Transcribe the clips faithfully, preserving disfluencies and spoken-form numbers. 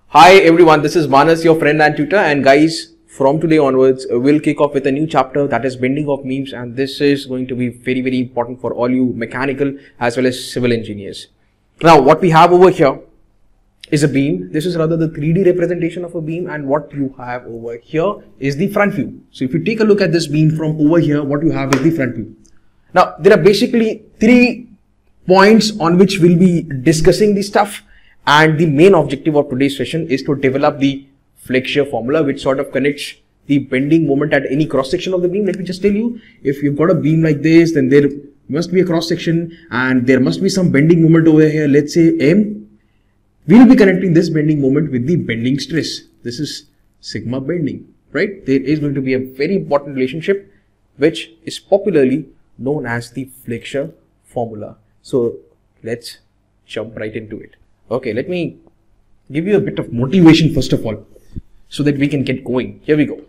Hi everyone, this is Manas, your friend and tutor, and guys, from today onwards, we'll kick off with a new chapter, that is bending of beams, and this is going to be very very important for all you mechanical as well as civil engineers. Now, what we have over here is a beam. This is rather the three D representation of a beam, and what you have over here is the front view. So if you take a look at this beam from over here, what you have is the front view. Now, there are basically three points on which we'll be discussing the stuff. And the main objective of today's session is to develop the flexure formula, which sort of connects the bending moment at any cross section of the beam. Let me just tell you, if you've got a beam like this, then there must be a cross section and there must be some bending moment over here. Let's say M. We'll be connecting this bending moment with the bending stress. This is sigma bending, right? There is going to be a very important relationship, which is popularly known as the flexure formula. So let's jump right into it. Okay, let me give you a bit of motivation first of all, so that we can get going. Here we go.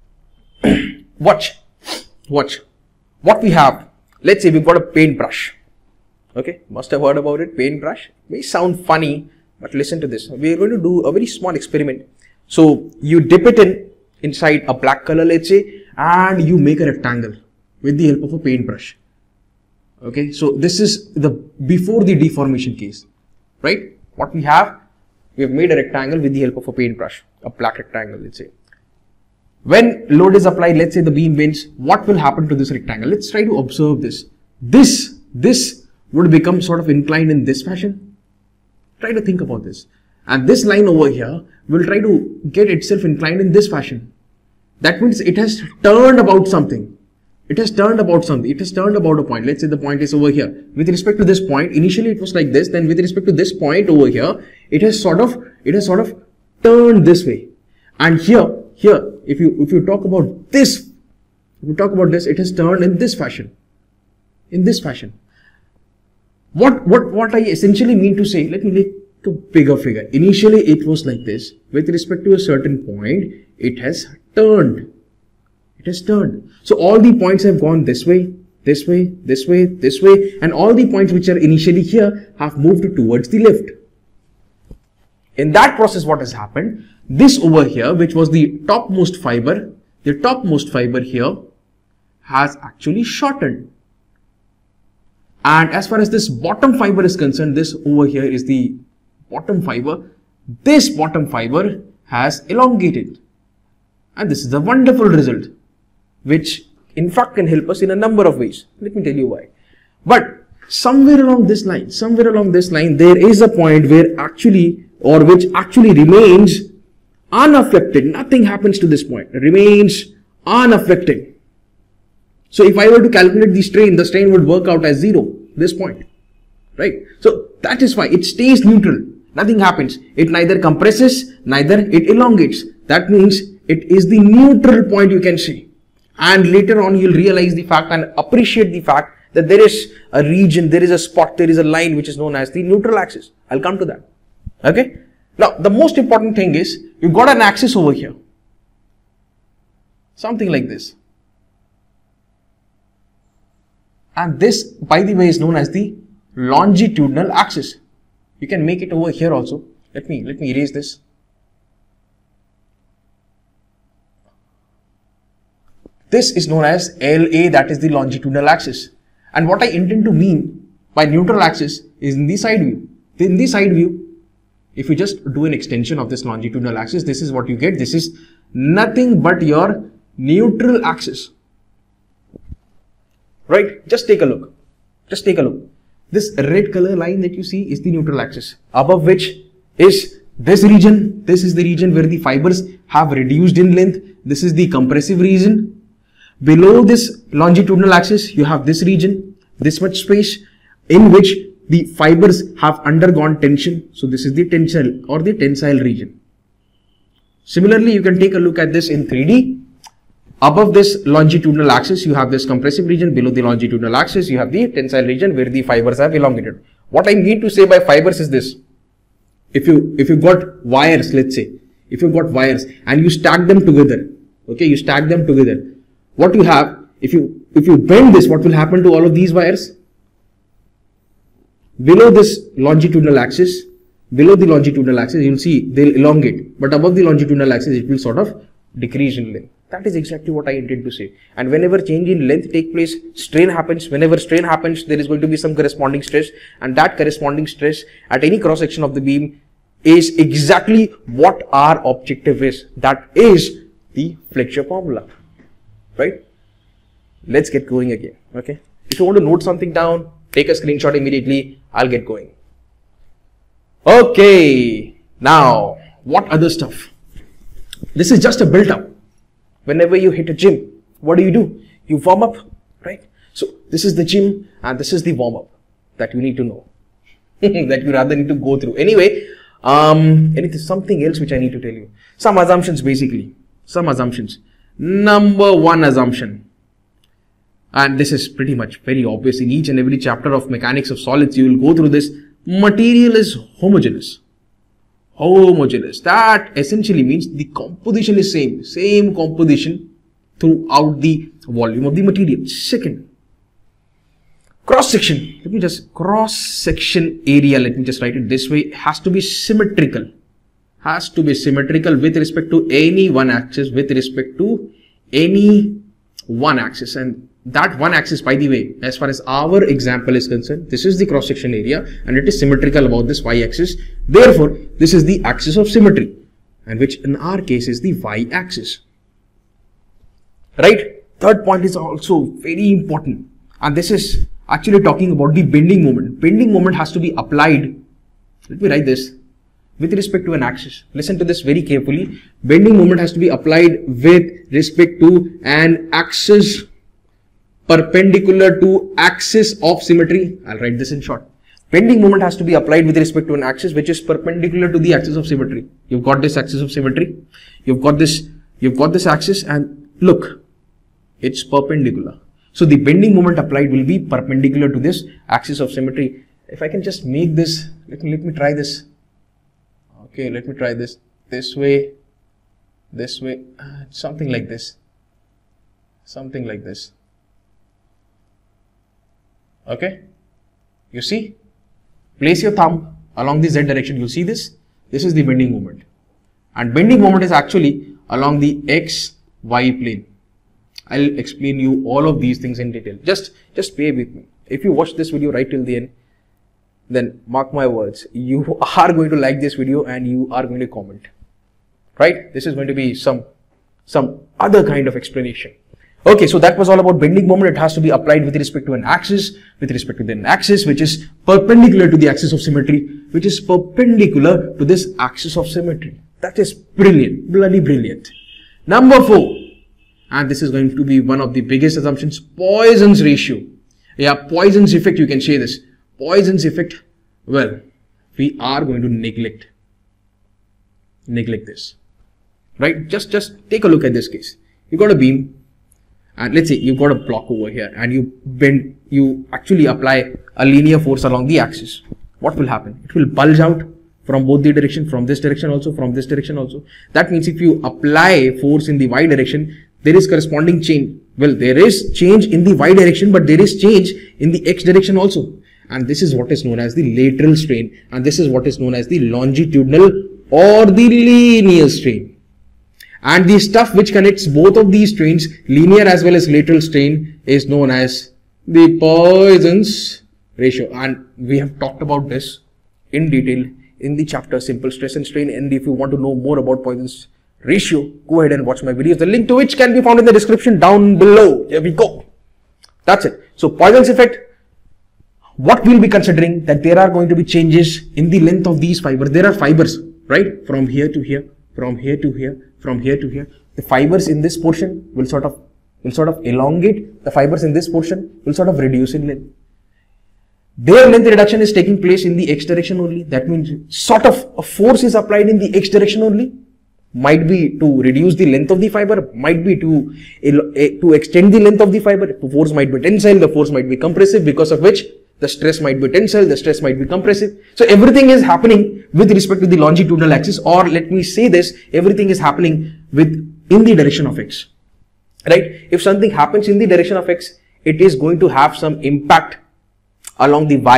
Watch, watch. What we have, let's say we've got a paintbrush. Okay, must have heard about it, paintbrush. May sound funny, but listen to this. We are going to do a very small experiment. So you dip it in inside a black color, let's say, and you make a rectangle with the help of a paintbrush. Okay, so this is the before the deformation case, right? What we have, we have made a rectangle with the help of a paintbrush, a black rectangle, let's say. When load is applied, let's say the beam bends, what will happen to this rectangle? Let's try to observe this. This, this would become sort of inclined in this fashion. Try to think about this. And this line over here will try to get itself inclined in this fashion. That means it has turned about something. It has turned about something. It has turned about a point. Let's say the point is over here. With respect to this point, initially it was like this. Then with respect to this point over here, it has sort of, it has sort of turned this way. And here, here, if you, if you talk about this, if you talk about this, it has turned in this fashion. In this fashion. What, what, what I essentially mean to say, let me make a bigger figure. Initially it was like this. With respect to a certain point, it has turned. It has turned. So all the points have gone this way, this way, this way, this way, and all the points which are initially here have moved towards the left. In that process, what has happened? This over here, which was the topmost fiber, the topmost fiber here has actually shortened. And as far as this bottom fiber is concerned, this over here is the bottom fiber. This bottom fiber has elongated. And this is a wonderful result, which in fact can help us in a number of ways. Let me tell you why. But somewhere along this line, somewhere along this line, there is a point where actually, or which actually remains unaffected. Nothing happens to this point. It remains unaffected. So if I were to calculate the strain, the strain would work out as zero, this point, right? So that is why it stays neutral. Nothing happens. It neither compresses, neither it elongates. That means it is the neutral point, you can see. And later on, you'll realize the fact and appreciate the fact that there is a region, there is a spot, there is a line which is known as the neutral axis. I'll come to that. Okay. Now, the most important thing is you've got an axis over here. Something like this. And this, by the way, is known as the longitudinal axis. You can make it over here also. Let me, let me erase this. This is known as L A, that is the longitudinal axis. And what I intend to mean by neutral axis is in the side view. In the side view, if you just do an extension of this longitudinal axis, this is what you get. This is nothing but your neutral axis. Right? Just take a look. Just take a look. This red color line that you see is the neutral axis, above which is this region. This is the region where the fibers have reduced in length. This is the compressive region. Below this longitudinal axis, you have this region, this much space in which the fibers have undergone tension. So this is the tensile or the tensile region. Similarly, you can take a look at this in three D. Above this longitudinal axis, you have this compressive region. Below the longitudinal axis, you have the tensile region where the fibers have elongated. What I mean to say by fibers is this. If you, if you've got wires, let's say, if you've got wires and you stack them together, okay, you stack them together. What you have, if you, if you bend this, what will happen to all of these wires? Below this longitudinal axis, below the longitudinal axis, you'll see they'll elongate, but above the longitudinal axis, it will sort of decrease in length. That is exactly what I intend to say. And whenever change in length take place, strain happens. Whenever strain happens, there is going to be some corresponding stress, and that corresponding stress at any cross section of the beam is exactly what our objective is. That is the flexure formula, right? Let's get going again. Okay. If you want to note something down, take a screenshot immediately. I'll get going. Okay. Now, what other stuff? This is just a build up. Whenever you hit a gym, what do you do? You warm up, right? So this is the gym and this is the warm up that you need to know, that you rather need to go through. Anyway, um, anything, something else which I need to tell you. Some assumptions basically, some assumptions. Number one assumption, and this is pretty much very obvious in each and every chapter of mechanics of solids, you will go through this. Material is homogeneous. Homogeneous. That essentially means the composition is same, same composition throughout the volume of the material. Second, cross section. Let me just cross section area. Let me just write it this way. Has to be symmetrical. Has to be symmetrical with respect to any one axis. With respect to any one axis, and that one axis, by the way, as far as our example is concerned, this is the cross section area and it is symmetrical about this y axis. Therefore, this is the axis of symmetry, and which in our case is the y axis. Right? Third point is also very important, and this is actually talking about the bending moment. Bending moment has to be applied. Let me write this. With respect to an axis. Listen to this very carefully. Bending moment has to be applied with respect to an axis perpendicular to axis of symmetry. I'll write this in short. Bending moment has to be applied with respect to an axis which is perpendicular to the axis of symmetry. You've got this axis of symmetry. You've got this, you've got this axis, and look, it's perpendicular. So the bending moment applied will be perpendicular to this axis of symmetry. If I can just make this, let me, let me try this. Okay, let me try this. This way, this way, uh, something like this. Something like this. Okay, you see, place your thumb along the z direction, you see this, this is the bending moment, and bending moment is actually along the x y plane. I'll explain you all of these things in detail. Just, just bear with me. If you watch this video right till the end, then mark my words, you are going to like this video and you are going to comment, right? This is going to be some, some other kind of explanation. Okay, so that was all about bending moment. It has to be applied with respect to an axis, with respect to the axis which is perpendicular to the axis of symmetry, which is perpendicular to this axis of symmetry. That is brilliant, bloody brilliant. Number four, and this is going to be one of the biggest assumptions, Poisson's ratio. Yeah, Poisson's effect, you can say this. Poisson's effect, well, we are going to neglect, neglect this, right? Just, just take a look at this case. You got a beam. And let's say you've got a block over here and you bend, you actually apply a linear force along the axis. What will happen? It will bulge out from both the direction, from this direction also, from this direction also. That means if you apply force in the y direction, there is corresponding change. Well, there is change in the y direction, but there is change in the x direction also. And this is what is known as the lateral strain. And this is what is known as the longitudinal or the linear strain. And the stuff which connects both of these strains, linear as well as lateral strain, is known as the Poisson's ratio. And we have talked about this in detail in the chapter Simple Stress and Strain. And if you want to know more about Poisson's ratio, go ahead and watch my videos, the link to which can be found in the description down below. Here we go. That's it. So Poisson's effect, what we'll be considering, that there are going to be changes in the length of these fibers. There are fibers, right? From here to here, from here to here, from here to here. The fibers in this portion will sort of will sort of elongate. The fibers in this portion will sort of reduce in length. Their length reduction is taking place in the x direction only. That means sort of a force is applied in the x direction only. Might be to reduce the length of the fiber, might be to to extend the length of the fiber. The force might be tensile, the force might be compressive, because of which the stress might be tensile, the stress might be compressive. So everything is happening with respect to the longitudinal axis, or let me say this, everything is happening with in the direction of x, right? If something happens in the direction of x, it is going to have some impact along the y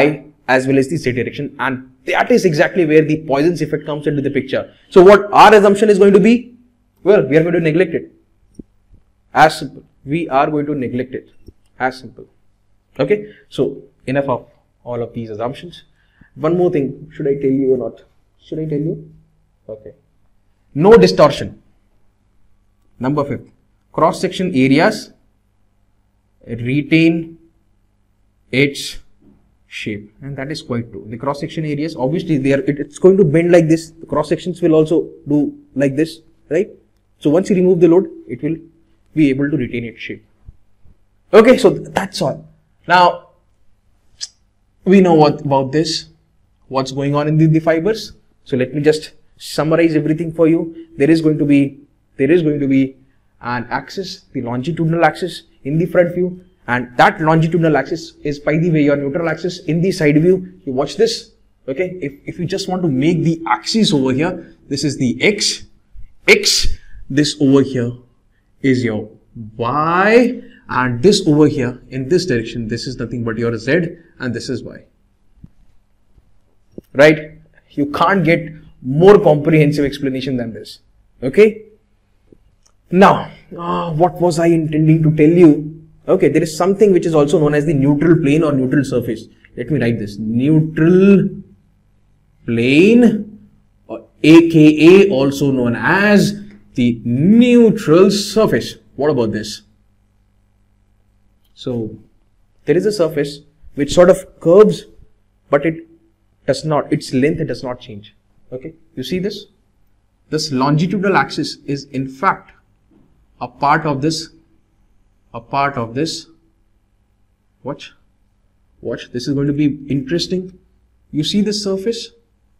as well as the z direction, and that is exactly where the Poisson's effect comes into the picture. So what our assumption is going to be? Well, we are going to neglect it. As simple. We are going to neglect it. As simple. Okay. So enough of all of these assumptions. One more thing. Should I tell you or not? Should I tell you? Okay. No distortion. Number fifth. Cross section areas retain its shape, and that is quite true. The cross section areas, obviously they are it, it's going to bend like this. The cross sections will also do like this, right? So once you remove the load, it will be able to retain its shape. Okay, so that's all. Now we know what about this, what's going on in the, the fibers. So let me just summarize everything for you. There is going to be there is going to be an axis, the longitudinal axis in the front view, and that longitudinal axis is, by the way, your neutral axis in the side view. You watch this. Okay, if, if you just want to make the axis over here, this is the x, x, this over here is your y, and this over here in this direction, this is nothing but your z, and this is y. Right? You can't get more comprehensive explanation than this. Okay? Now, uh, what was I intending to tell you? Okay, there is something which is also known as the neutral plane or neutral surface. Let me write this. Neutral plane, or aka also known as the neutral surface. What about this? So, there is a surface which sort of curves, but it does not, its length does not change. Okay, you see this? This longitudinal axis is in fact a part of this, a part of this. Watch, watch, this is going to be interesting. You see this surface?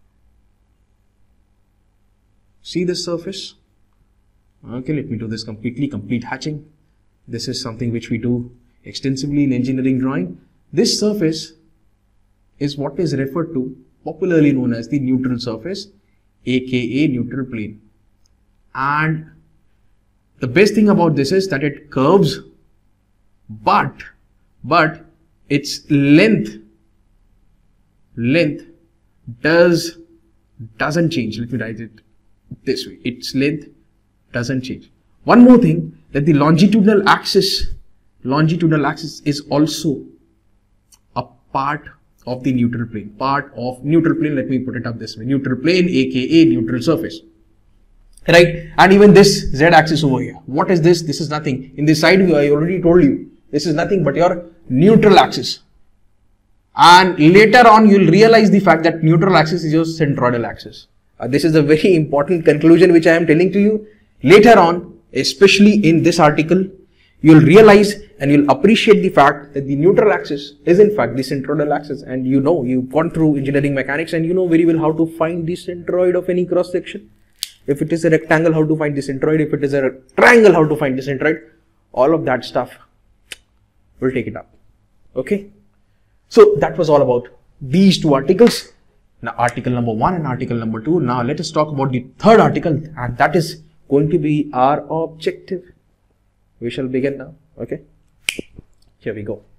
See this surface? Okay, let me do this completely, complete hatching. This is something which we do extensively in engineering drawing. This surface is what is referred to, popularly known as the neutral surface, aka neutral plane. And the best thing about this is that it curves, but, but its length, length does, doesn't change. Let me write it this way. Its length doesn't change. One more thing, that the longitudinal axis, longitudinal axis is also a part of the neutral plane, part of neutral plane. Let me put it up this way, neutral plane, aka neutral surface. Right? And even this z-axis over here, what is this? This is nothing. In the side view, I already told you, this is nothing but your neutral axis. And later on, you'll realize the fact that neutral axis is your centroidal axis. Uh, this is a very important conclusion which I am telling to you. Later on, especially in this article, you'll realize and you'll appreciate the fact that the neutral axis is in fact the centroidal axis. And you know, you've gone through engineering mechanics and you know very well how to find the centroid of any cross section. If it is a rectangle, how to find the centroid. If it is a triangle, how to find the centroid. All of that stuff, we'll take it up. Okay. So that was all about these two articles. Now article number one and article number two. Now let us talk about the third article, and that is going to be our objective. We shall begin now. Okay. Here we go.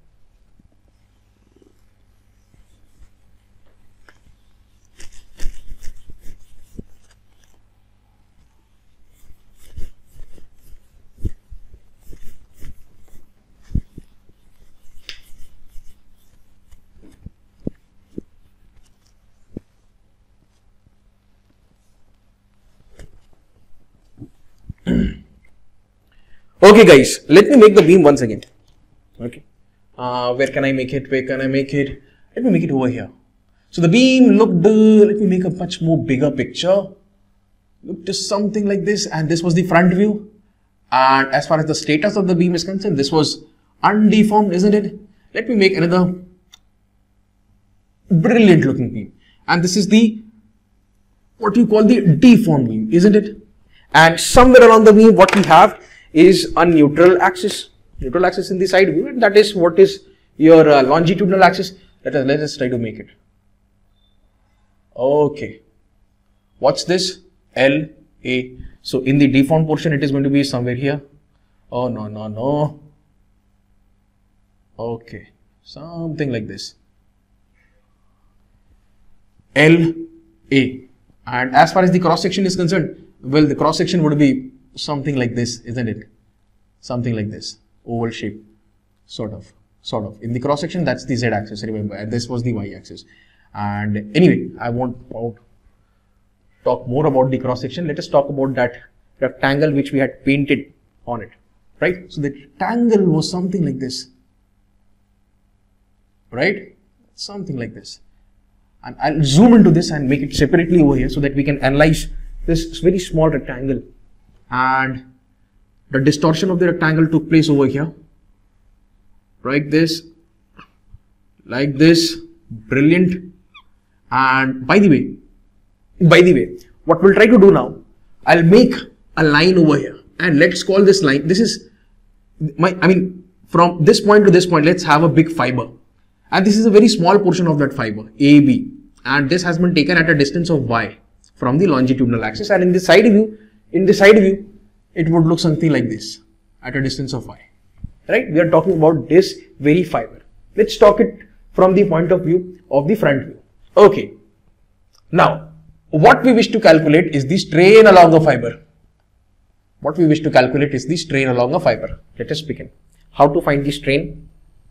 Okay guys, let me make the beam once again. Okay, uh, where can I make it? Where can I make it? Let me make it over here. So the beam looked, uh, let me make a much more bigger picture. Looked to something like this, and this was the front view. And as far as the status of the beam is concerned, this was undeformed, isn't it? Let me make another brilliant looking beam. And this is the, what you call the deformed beam, isn't it? And somewhere along the beam, what we have is a neutral axis, neutral axis in the side view, and that is what is your uh, longitudinal axis. Let us, let us try to make it. Okay. What's this? L, A. So in the deformed portion, it is going to be somewhere here. Oh, no, no, no. Okay. Something like this. L A. And as far as the cross section is concerned, well, the cross section would be something like this, isn't it? Something like this, oval shape, sort of, sort of. In the cross section, that's the Z axis, remember, and this was the Y axis. And anyway, I won't talk more about the cross section. Let us talk about that rectangle which we had painted on it, right? So the rectangle was something like this, right? Something like this. And I'll zoom into this and make it separately over here so that we can analyze this very small rectangle. And the distortion of the rectangle took place over here, like this, like this, brilliant. And by the way, by the way, what we'll try to do now, I'll make a line over here, and let's call this line, this is my, I mean, from this point to this point, let's have a big fiber. And this is a very small portion of that fiber, A B. And this has been taken at a distance of Y from the longitudinal axis. And in the side view, in the side view, it would look something like this at a distance of Y. Right? We are talking about this very fiber. Let's talk it from the point of view of the front view. Okay. Now, what we wish to calculate is the strain along a fiber. What we wish to calculate is the strain along a fiber. Let us begin. How to find the strain?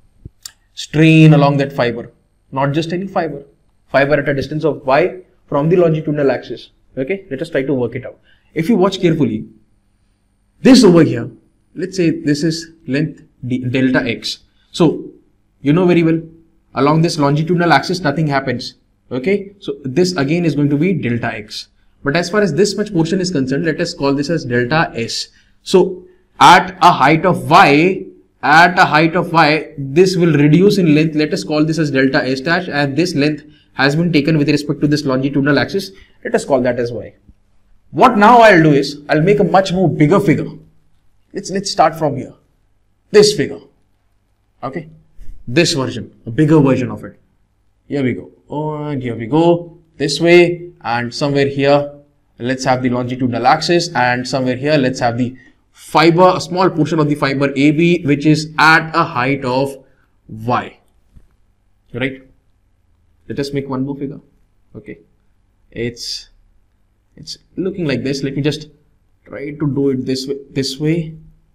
Strain along that fiber, not just any fiber, fiber at a distance of Y from the longitudinal axis. Okay, let us try to work it out. If you watch carefully, this over here, let's say this is length d, delta x. So, you know very well, along this longitudinal axis, nothing happens. Okay, so this again is going to be delta x. But as far as this much portion is concerned, let us call this as delta s. So, at a height of y, At a height of y, this will reduce in length. Let us call this as delta s dash, and this length has been taken with respect to this longitudinal axis. Let us call that as y. What now I'll do is, I'll make a much more bigger figure. Let's, let's start from here. This figure. Okay. This version, a bigger version of it. Here we go. And here we go. This way, and somewhere here, let's have the longitudinal axis, and somewhere here, let's have the fiber, a small portion of the fiber A B, which is at a height of Y, right? Let us make one more figure. Okay, it's it's looking like this. Let me just try to do it this way. This way.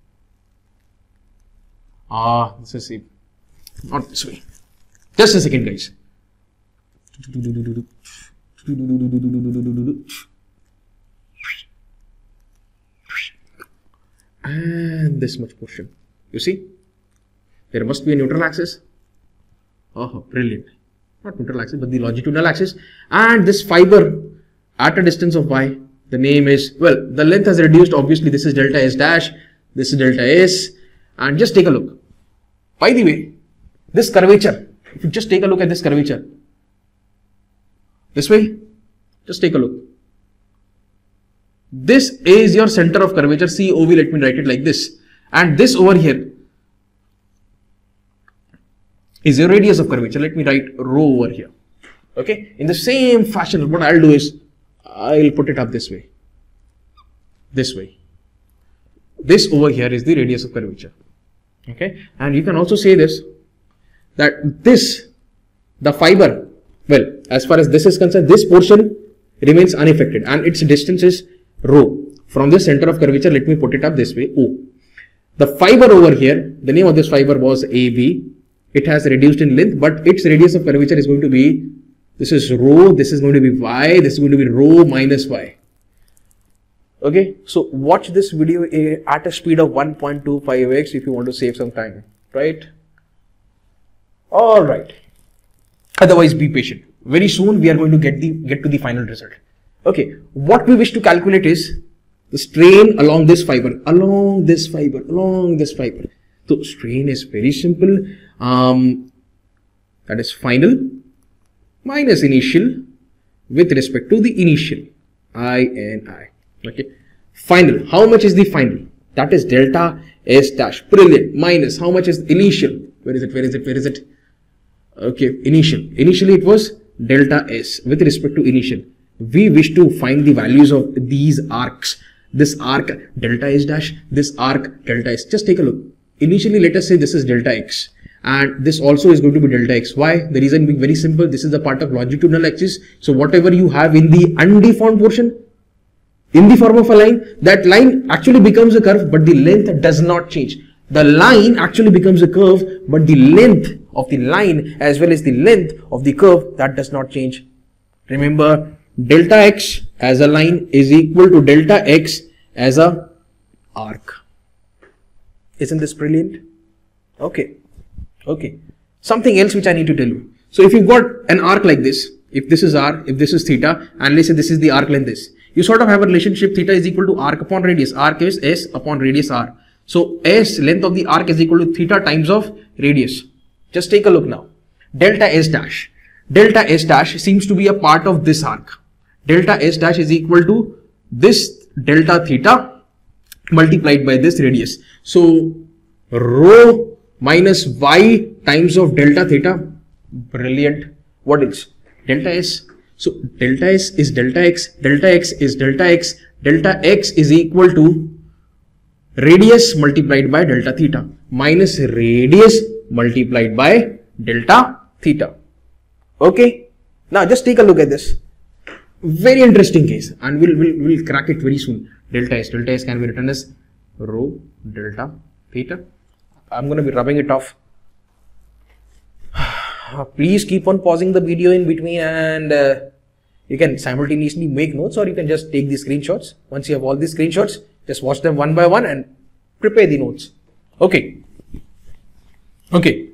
Ah, this is it. Not this way. Just a second, guys. And this much portion, you see, there must be a neutral axis. Oh, brilliant. Not neutral axis, but the longitudinal axis. And this fiber at a distance of y, the name is, well, the length has reduced. Obviously, this is delta s dash, this is delta s. And just take a look. By the way, this curvature, if you just take a look at this curvature, this way, just take a look. This is your center of curvature, C O V, let me write it like this. And this over here is your radius of curvature. Let me write rho over here. Okay. In the same fashion, what I'll do is, I'll put it up this way. This way. This over here is the radius of curvature. Okay. And you can also say this, that this, the fiber, well, as far as this is concerned, this portion remains unaffected and its distance is rho. From the center of curvature, let me put it up this way, O. The fiber over here, the name of this fiber was A B. It has reduced in length, but its radius of curvature is going to be, this is rho, this is going to be y, this is going to be rho minus y. Okay, so watch this video at a speed of one point two five x if you want to save some time, right? Alright. Otherwise, be patient. Very soon we are going to get the get to the final result. Okay, what we wish to calculate is the strain along this fiber, along this fiber, along this fiber. So strain is very simple. Um, that is final minus initial with respect to the initial, I N I. Okay, final. How much is the final? That is delta S dash. Brilliant. Minus how much is initial? Where is it? Where is it? Where is it? Okay, initial. Initially it was delta S with respect to initial. We wish to find the values of these arcs. This arc delta S dash, this arc delta S. Just take a look. Initially, let us say this is delta X, and this also is going to be delta x. Why? The reason being very simple. This is the part of longitudinal axis. So whatever you have in the undeformed portion, in the form of a line, that line actually becomes a curve, but the length does not change. The line actually becomes a curve, but the length of the line as well as the length of the curve, that does not change. Remember, delta x as a line is equal to delta x as a arc. Isn't this brilliant? Okay. Okay. Something else which I need to tell you. So if you've got an arc like this, if this is r, if this is theta, and let's say this is the arc length this, you sort of have a relationship theta is equal to arc upon radius. Arc is s upon radius r. So s, length of the arc, is equal to theta times of radius. Just take a look now. Delta s dash. Delta s dash seems to be a part of this arc. Delta s dash is equal to this delta theta multiplied by this radius. So rho minus y times of delta theta. Brilliant. What else? Delta s. So delta s is delta x, delta x is delta x, delta x is equal to radius multiplied by delta theta minus radius multiplied by delta theta. Okay. Now just take a look at this. Very interesting case, and we'll, we'll, we'll crack it very soon. Delta s. Delta s can be written as rho delta theta. I'm going to be rubbing it off. Please keep on pausing the video in between, and uh, you can simultaneously make notes, or you can just take the screenshots. Once you have all the screenshots, just watch them one by one and prepare the notes. Okay. Okay.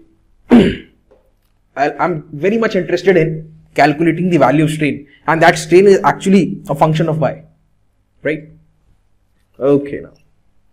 I'm very much interested in calculating the value of strain, and that strain is actually a function of y, right? Okay, now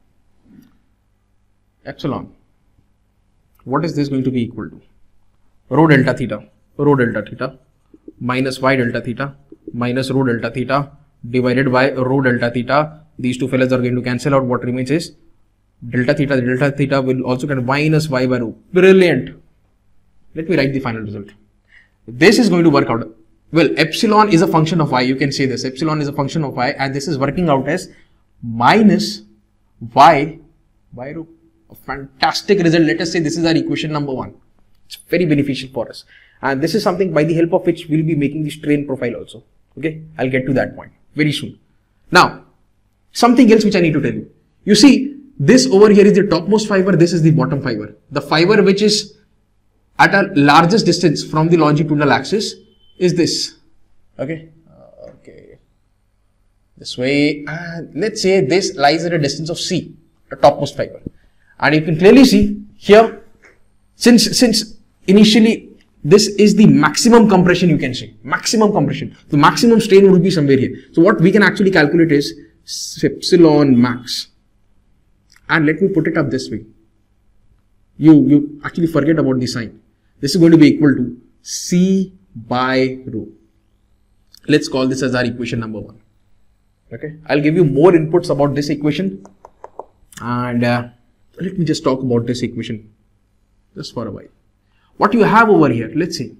epsilon, what is this going to be equal to? Rho delta theta, rho delta theta minus y delta theta minus rho delta theta divided by rho delta theta. These two fellas are going to cancel out. What remains is delta theta. Delta theta will also get minus y by rho. Brilliant. Let me write the final result. This is going to work out. Well, epsilon is a function of y. You can say this. Epsilon is a function of y, and this is working out as minus y by rho. A fantastic result. Let us say this is our equation number one. It's very beneficial for us. And this is something by the help of which we'll be making the strain profile also. Okay. I'll get to that point very soon. Now, something else which I need to tell you. You see, this over here is the topmost fiber. This is the bottom fiber. The fiber which is at a largest distance from the longitudinal axis is this. Okay. Uh, okay. This way. And let's say this lies at a distance of C, the topmost fiber. And you can clearly see here, since, since initially this is the maximum compression, you can say maximum compression. The maximum strain would be somewhere here. So what we can actually calculate is epsilon max. And let me put it up this way. You, you actually forget about the sign. This is going to be equal to C by rho. Let's call this as our equation number one. Okay. I'll give you more inputs about this equation. And uh, let me just talk about this equation just for a while. What you have over here, let's say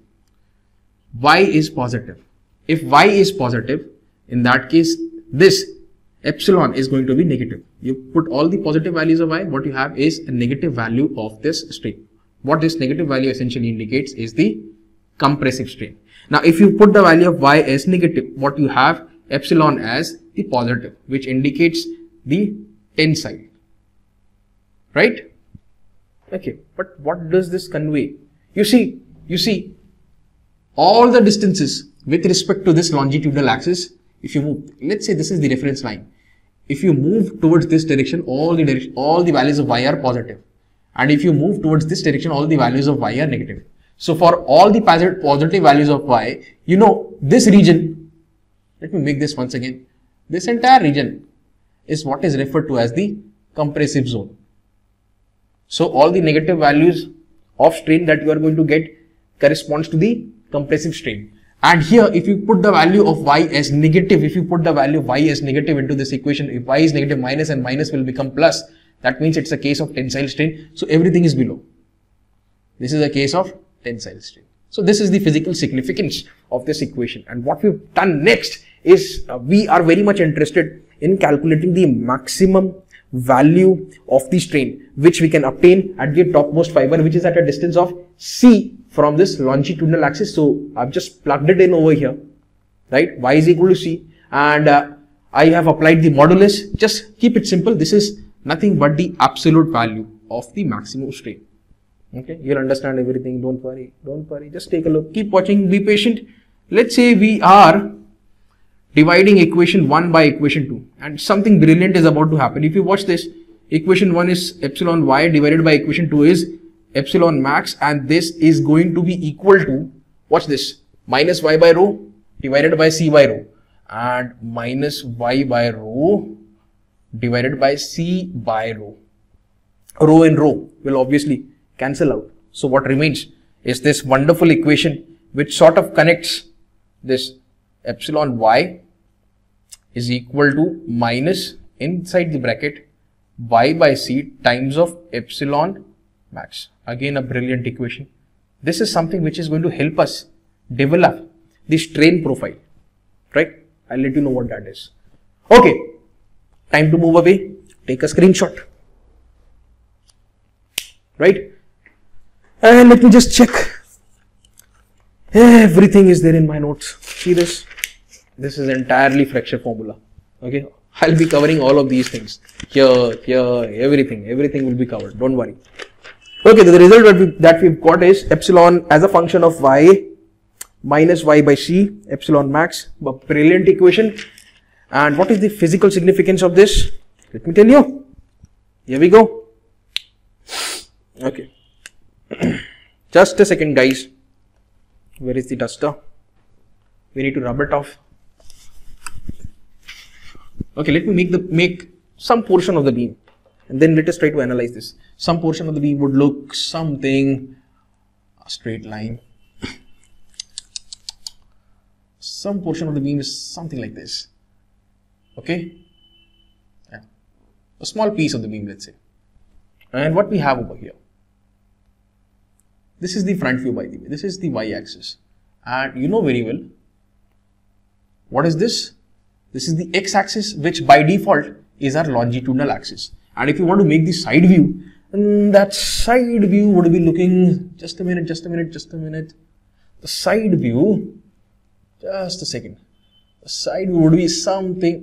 y is positive. If y is positive, in that case, this epsilon is going to be negative. You put all the positive values of y, what you have is a negative value of this strain. What this negative value essentially indicates is the compressive strain. Now, if you put the value of y as negative, what you have epsilon as the positive, which indicates the tensile, right? Okay, but what does this convey? You see, you see, all the distances with respect to this longitudinal axis, if you move, let's say this is the reference line. If you move towards this direction, all the direction, all the values of y are positive. And if you move towards this direction, all the values of y are negative. So for all the positive values of y, you know, this region, let me make this once again. This entire region is what is referred to as the compressive zone. So all the negative values of strain that you are going to get corresponds to the compressive strain. And here, if you put the value of y as negative, if you put the value of y as negative into this equation, if y is negative, minus and minus will become plus. That means it's a case of tensile strain. So everything is below. This is a case of tensile strain. So this is the physical significance of this equation. And what we've done next is uh, we are very much interested in calculating the maximum value of the strain which we can obtain at the topmost fiber, which is at a distance of C from this longitudinal axis. So I've just plugged it in over here, right? Y is equal to C, and uh, I have applied the modulus. Just keep it simple. This is nothing but the absolute value of the maximum strain. Okay, you'll understand everything. Don't worry, don't worry. Just take a look. Keep watching. Be patient. Let's say we are dividing equation one by equation two, and something brilliant is about to happen. If you watch this, equation one is epsilon y divided by equation two is epsilon max, and this is going to be equal to, watch this, minus y by rho divided by c by rho, and minus y by rho divided by c by rho. Rho and rho will obviously cancel out. So what remains is this wonderful equation which sort of connects this epsilon y is equal to minus inside the bracket y by c times of epsilon max. Again a brilliant equation. This is something which is going to help us develop the strain profile, right? I'll let you know what that is. Okay, time to move away. Take a screenshot, right? And let me just check. Everything is there in my notes. See this? This is entirely fracture formula. Okay, I'll be covering all of these things. Here, here, everything, everything will be covered. Don't worry. Okay, the result that, we, that we've got is epsilon as a function of y minus y by c, epsilon max. A brilliant equation. And what is the physical significance of this? Let me tell you. Here we go. Okay. Just a second, guys. Where is the duster? We need to rub it off. Okay, let me make the make some portion of the beam, and then let us try to analyze this. Some portion of the beam would look something, a straight line. Some portion of the beam is something like this. Okay, yeah. A small piece of the beam, let's say. And what we have over here. This is the front view, by the way. This is the y-axis, and you know very well what is this? This is the x-axis, which by default is our longitudinal axis. And if you want to make the side view, then that side view would be looking, just a minute, just a minute, just a minute. The side view, just a second. The side view would be something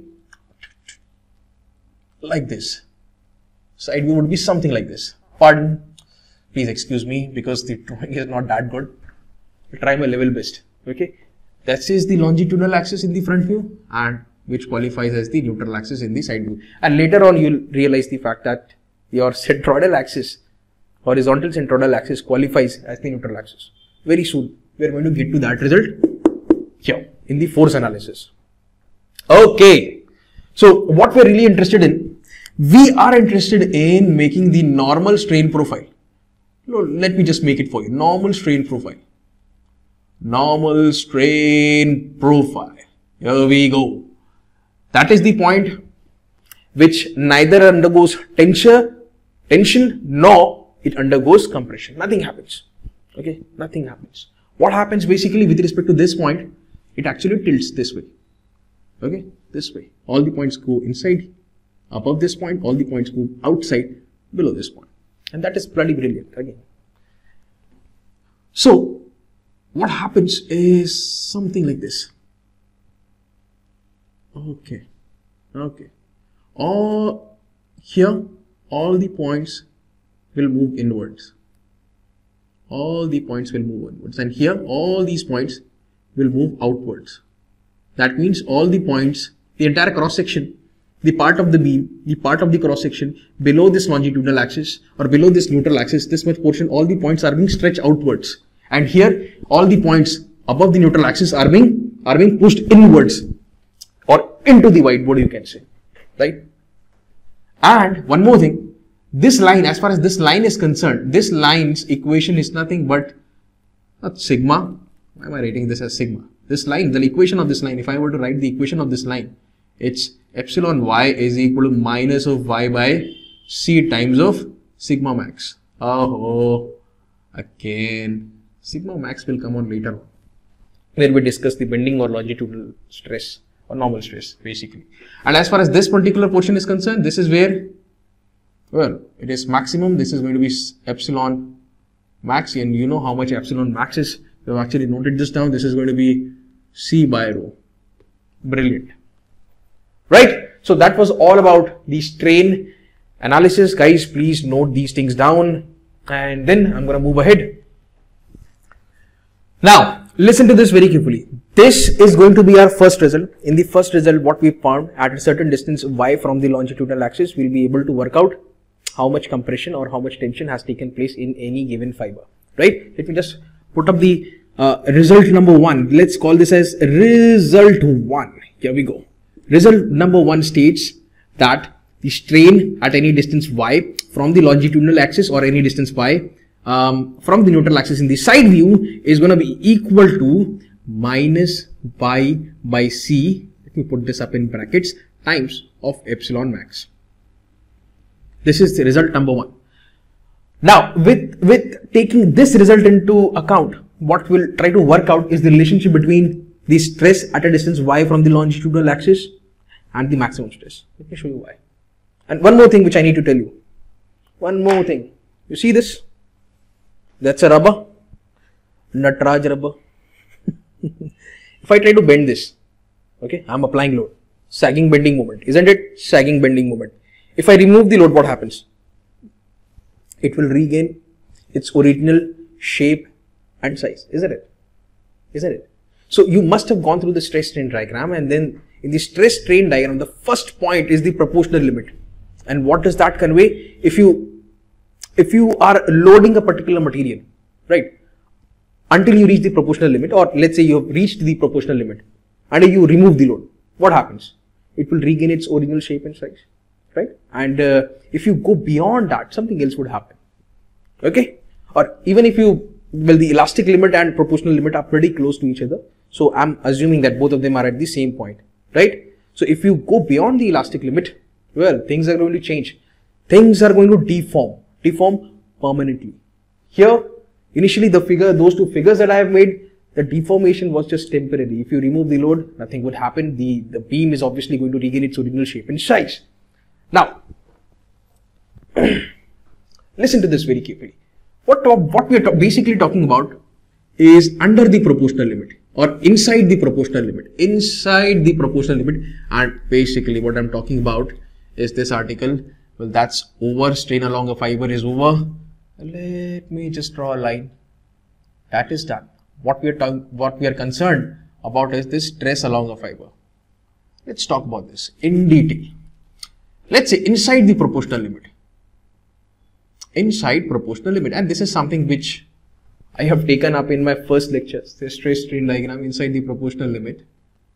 like this. Side view would be something like this. Pardon. Please excuse me, because the drawing is not that good. I'll try my level best. Okay. That is the longitudinal axis in the front view, and which qualifies as the neutral axis in the side view. And later on, you'll realize the fact that your centroidal axis, horizontal centroidal axis, qualifies as the neutral axis. Very soon, we are going to get to that result here in the force analysis. Okay. So, what we are really interested in, we are interested in making the normal strain profile. Let me just make it for you. Normal strain profile. Normal strain profile. Here we go. That is the point which neither undergoes tension, tension nor it undergoes compression. Nothing happens. Okay, nothing happens. What happens basically with respect to this point? It actually tilts this way. Okay, this way. All the points go inside, above this point. All the points go outside, below this point. And that is bloody brilliant again. So, what happens is something like this. Okay, okay. All here, all the points will move inwards. All the points will move inwards, and here, all these points will move outwards. That means all the points, the entire cross section, the part of the beam, the part of the cross section below this longitudinal axis or below this neutral axis, this much portion, all the points are being stretched outwards. And here, all the points above the neutral axis are being are being pushed inwards, or into the whiteboard, you can say, right? And one more thing, this line, as far as this line is concerned, this line's equation is nothing but not sigma. Why am I writing this as sigma? This line, the equation of this line, if I were to write the equation of this line, it's epsilon y is equal to minus of y by c times of sigma max. Oh, again, sigma max will come on later on, where we discuss the bending or longitudinal stress or normal stress basically. And as far as this particular portion is concerned, this is where Well, it is maximum. This is going to be epsilon max, and you know how much epsilon max is. We have actually noted this down. This is going to be C by rho. Brilliant. Right? So that was all about the strain analysis. Guys, please note these things down, and then I'm going to move ahead. Now, listen to this very carefully. This is going to be our first result. In the first result, what we found, at a certain distance y from the longitudinal axis, we'll be able to work out how much compression or how much tension has taken place in any given fiber. Right? Let me just put up the uh, result number one. Let's call this as result one. Here we go. Result number one states that the strain at any distance y from the longitudinal axis or any distance y um, from the neutral axis in the side view is going to be equal to minus y by c. Let me put this up in brackets times of epsilon max. This is the result number one. Now, with, with taking this result into account, what we'll try to work out is the relationship between the stress at a distance y from the longitudinal axis and the maximum stress. Let me show you why. And one more thing which I need to tell you. One more thing. You see this? That's a rubber. Natraj rubber. If I try to bend this, okay, I'm applying load. Sagging bending moment. Isn't it? Sagging bending moment. If I remove the load, what happens? It will regain its original shape and size. Isn't it? Isn't it? So you must have gone through the stress strain diagram, and then in the stress strain diagram, the first point is the proportional limit. And what does that convey? If you, if you are loading a particular material, right, until you reach the proportional limit, or let's say you have reached the proportional limit and you remove the load, what happens? It will regain its original shape and size, right? And uh, if you go beyond that, something else would happen, okay? Or even if you, well, the elastic limit and proportional limit are pretty close to each other. So I'm assuming that both of them are at the same point, right? So if you go beyond the elastic limit, well, things are going to change. Things are going to deform, deform permanently. Here, initially the figure, those two figures that I have made, the deformation was just temporary. If you remove the load, nothing would happen. The, the beam is obviously going to regain its original shape and size. Now, listen to this very carefully. What, what we are basically talking about is under the proportional limit or inside the proportional limit, inside the proportional limit. And basically what I'm talking about is this article. Well, that's over. Strain along a fiber is over. Let me just draw a line. That is done. What we are talking, what we are concerned about is this stress along a fiber. Let's talk about this in detail. Let's say inside the proportional limit. Inside proportional limit, and this is something which I have taken up in my first lectures, the stress strain diagram inside the proportional limit.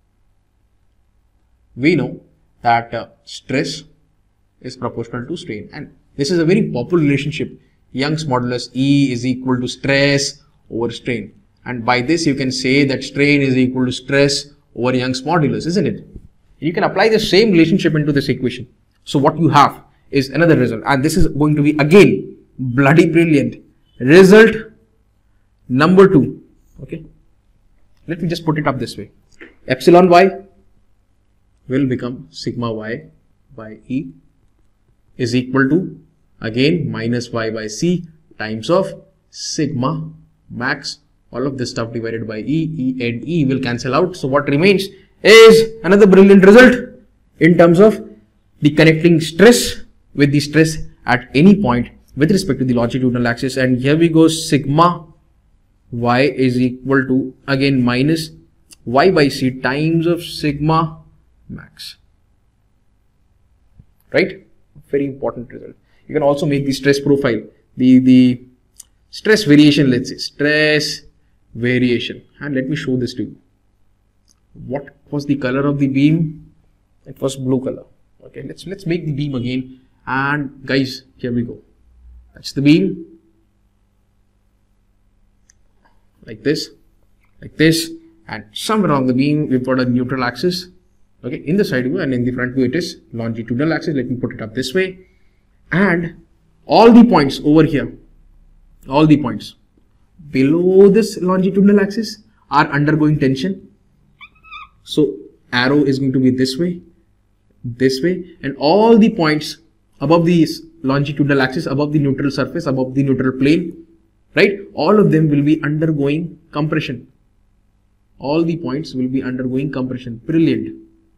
We know that uh, stress is proportional to strain, and this is a very popular relationship. Young's modulus E is equal to stress over strain, and by this you can say that strain is equal to stress over Young's modulus, isn't it? You can apply the same relationship into this equation. So what you have is another result, and this is going to be again bloody brilliant. Result number two. Okay, let me just put it up this way. Epsilon y will become sigma y by E is equal to again minus y by c times of sigma max, all of this stuff divided by E. E and E will cancel out. So what remains is another brilliant result in terms of the connecting stress with the stress at any point with respect to the longitudinal axis. And here we go, sigma y is equal to again minus y by c times of sigma max, right? Very important result. You can also make the stress profile, the the stress variation, let's say stress variation, and let me show this to you. What was the color of the beam? It was blue color. Okay, let's let's make the beam again, and guys, here we go. That's the beam, like this, like this, and somewhere on the beam we've got a neutral axis. Okay, in the side view, and in the front view it is longitudinal axis. Let me put it up this way, and all the points over here, all the points below this longitudinal axis are undergoing tension. So arrow is going to be this way, this way, and all the points above these longitudinal axis, above the neutral surface, above the neutral plane, right? All of them will be undergoing compression. All the points will be undergoing compression. Brilliant.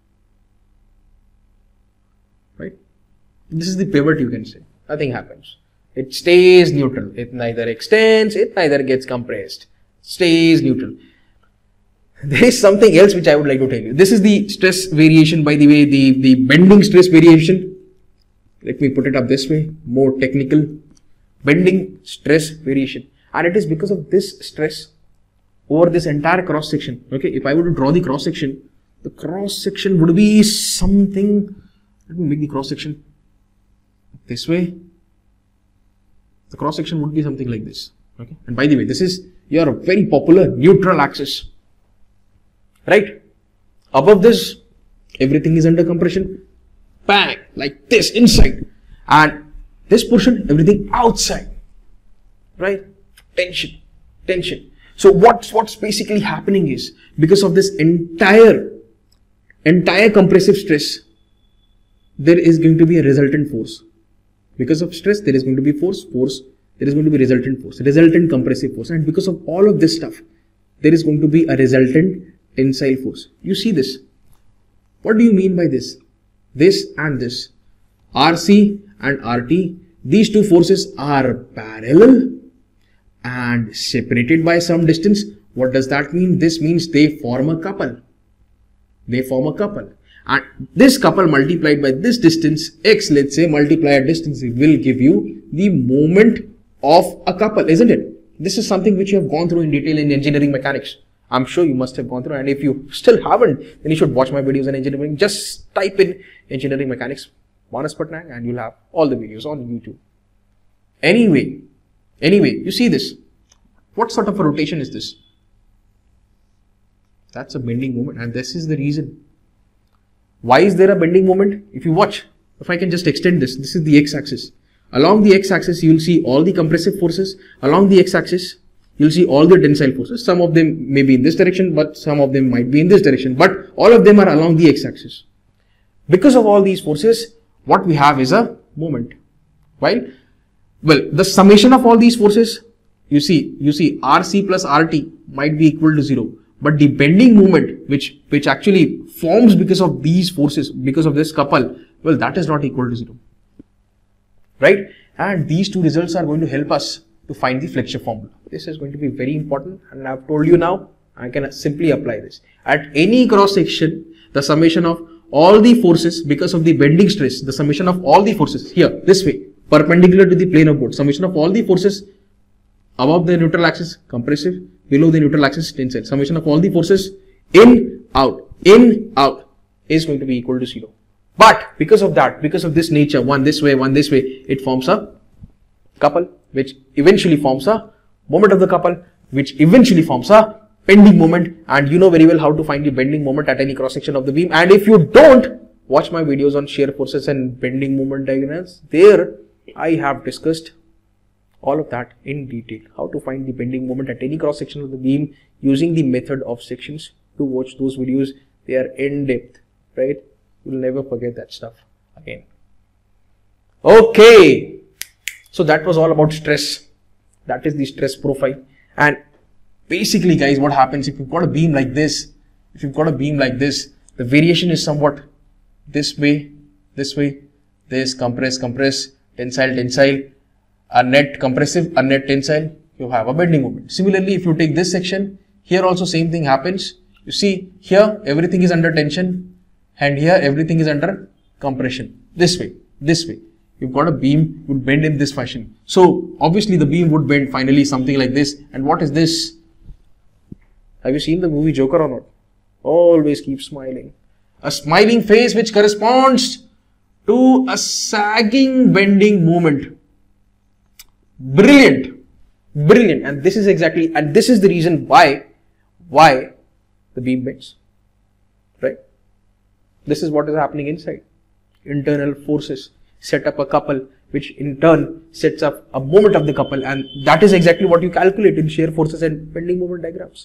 Right? This is the pivot, you can say. Nothing happens. It stays neutral. It neither extends, it neither gets compressed. Stays neutral. There is something else which I would like to tell you. This is the stress variation, by the way, the, the bending stress variation. Let me put it up this way, more technical. Bending stress variation. And it is because of this stress over this entire cross section. Okay, if I were to draw the cross section, the cross section would be something. Let me make the cross section this way. The cross section would be something like this. Okay, and by the way, this is your very popular neutral axis. Right? Above this, everything is under compression. Bang! Like this, inside. And this portion, everything outside. Right? Tension. Tension. So what's, what's basically happening is, because of this entire, entire compressive stress, there is going to be a resultant force. Because of stress, there is going to be force, force, there is going to be resultant force, resultant compressive force. And because of all of this stuff, there is going to be a resultant tensile force. You see this. What do you mean by this? This and this. R C and R T. These two forces are parallel and separated by some distance. What does that mean? This means they form a couple. They form a couple. And this couple multiplied by this distance, x, let's say, multiplied distance, will give you the moment of a couple, isn't it? This is something which you have gone through in detail in engineering mechanics. I'm sure you must have gone through, and if you still haven't, then you should watch my videos on engineering. Just type in engineering mechanics, Manas Patnaik, and you'll have all the videos on YouTube. Anyway, anyway, you see this. What sort of a rotation is this? That's a bending moment, and this is the reason. Why is there a bending moment? If you watch, if I can just extend this, this is the x-axis. Along the x-axis, you will see all the compressive forces. Along the x-axis, you'll see all the tensile forces. Some of them may be in this direction, but some of them might be in this direction. But all of them are along the x-axis. Because of all these forces, what we have is a moment. While, well, the summation of all these forces, you see, you see R C plus R T might be equal to zero. But the bending moment, which, which actually forms because of these forces, because of this couple, well, that is not equal to zero. Right? And these two results are going to help us to find the Fletcher formula. This is going to be very important, and I've told you now, I can simply apply this. At any cross section, the summation of all the forces because of the bending stress, the summation of all the forces here, this way, perpendicular to the plane of board, summation of all the forces above the neutral axis, compressive, below the neutral axis, tensile, summation of all the forces in, out, in, out is going to be equal to zero. But because of that, because of this nature, one this way, one this way, it forms a couple, which eventually forms a moment of the couple, which eventually forms a bending moment. And you know very well how to find the bending moment at any cross section of the beam. And if you don't, watch my videos on shear forces and bending moment diagrams. There I have discussed all of that in detail, how to find the bending moment at any cross section of the beam using the method of sections. To watch those videos, they are in depth, right? You'll never forget that stuff again. Okay, so that was all about stress. That is the stress profile. And basically, guys, what happens if you've got a beam like this, if you've got a beam like this, the variation is somewhat this way, this way, this compress, compress, tensile, tensile, a net compressive, a net tensile, you have a bending moment. Similarly, if you take this section, here also same thing happens. You see, here everything is under tension, and here everything is under compression. This way, this way. You've got a beam, would bend in this fashion. So obviously the beam would bend finally something like this. And what is this? Have you seen the movie Joker or not? Always keep smiling. A smiling face which corresponds to a sagging bending moment. Brilliant. Brilliant. And this is exactly, and this is the reason why, why the beam bends. Right? This is what is happening inside. Internal forces set up a couple, which in turn sets up a moment of the couple, and that is exactly what you calculate in shear forces and bending moment diagrams.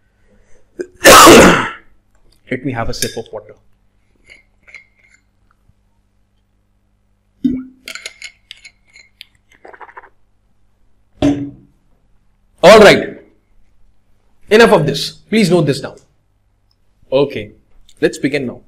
Let me have a sip of water. All right. Enough of this. Please note this down. Okay. Let's begin now.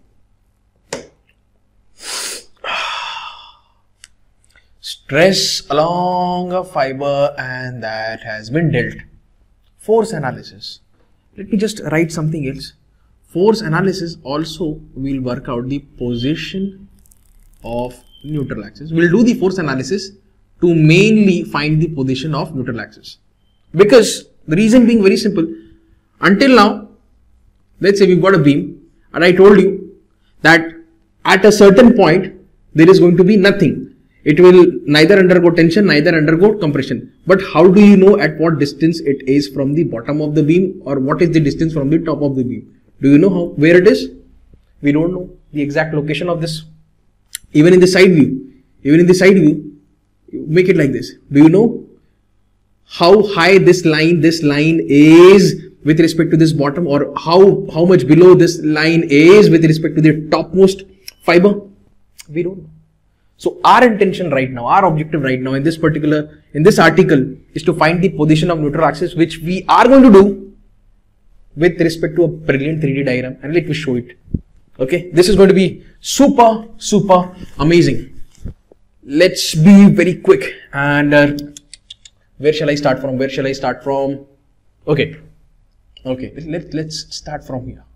Stress along a fiber and that has been dealt. Force analysis. Let me just write something else. Force analysis also will work out the position of neutral axis. We'll do the force analysis to mainly find the position of neutral axis. Because the reason being very simple. Until now, let's say we've got a beam and I told you that at a certain point there is going to be nothing. It will neither undergo tension, neither undergo compression. But how do you know at what distance it is from the bottom of the beam, or what is the distance from the top of the beam? Do you know how, where it is? We don't know the exact location of this. Even in the side view, even in the side view, make it like this. Do you know how high this line, this line is with respect to this bottom, or how, how much below this line is with respect to the topmost fiber? We don't know. So our intention right now, our objective right now in this particular, in this article is to find the position of neutral axis, which we are going to do with respect to a brilliant three D diagram, and let me show it. Okay, this is going to be super, super amazing. Let's be very quick, and uh, where shall I start from? Where shall I start from? Okay, okay, let, let's start from here,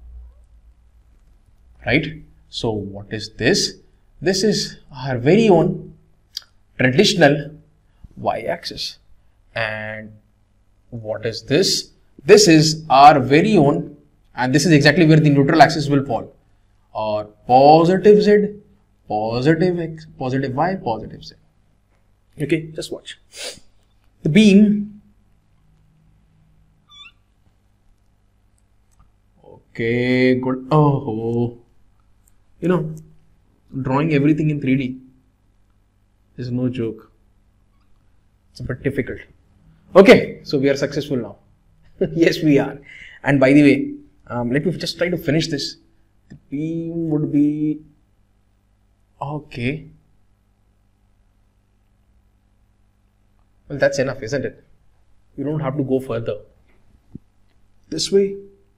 right? So what is this? This is our very own traditional y-axis. And what is this? This is our very own, and this is exactly where the neutral axis will fall. Or positive z, positive x, positive y, positive z. Okay, just watch. The beam. Okay, good. Oh, you know, drawing everything in three D is no joke. It's a bit difficult. Okay, so we are successful now. Yes, we are. And by the way, um, let me just try to finish this. The beam would be okay. Well, that's enough, isn't it? You don't have to go further. This way.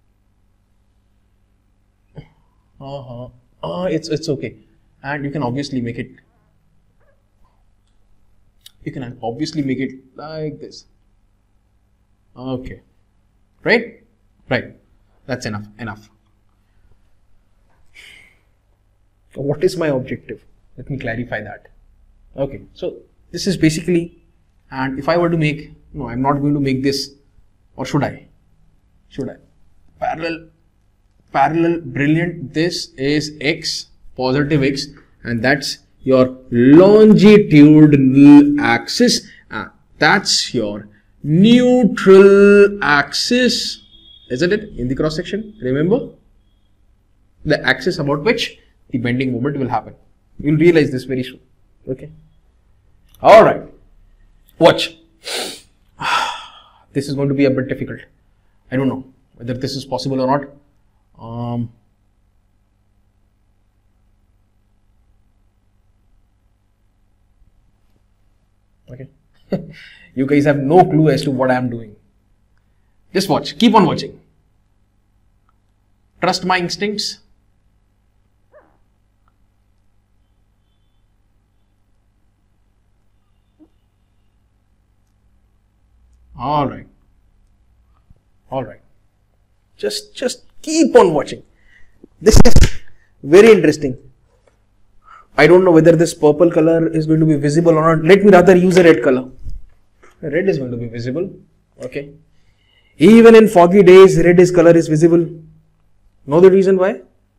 Uh huh. Ah, it's it's okay. And you can obviously make it, you can obviously make it like this. Okay, right? Right, that's enough, enough. What is my objective? Let me clarify that. Okay, so this is basically, and if I were to make, no, I'm not going to make this, or should I? Should I? Parallel, parallel, brilliant, this is x, positive x, and that's your longitudinal axis, uh, that's your neutral axis, isn't it, in the cross section? Remember, the axis about which the bending moment will happen. You'll realize this very soon. Okay, all right, watch. This is going to be a bit difficult. I don't know whether this is possible or not. um, Okay, you guys have no clue as to what I am doing. Just watch, keep on watching. Trust my instincts. All right, all right. Just, just keep on watching. This is very interesting. I don't know whether this purple color is going to be visible or not. Let me rather use a red color. Red is going to be visible. Okay. Even in foggy days, red is color is visible. Know the reason why?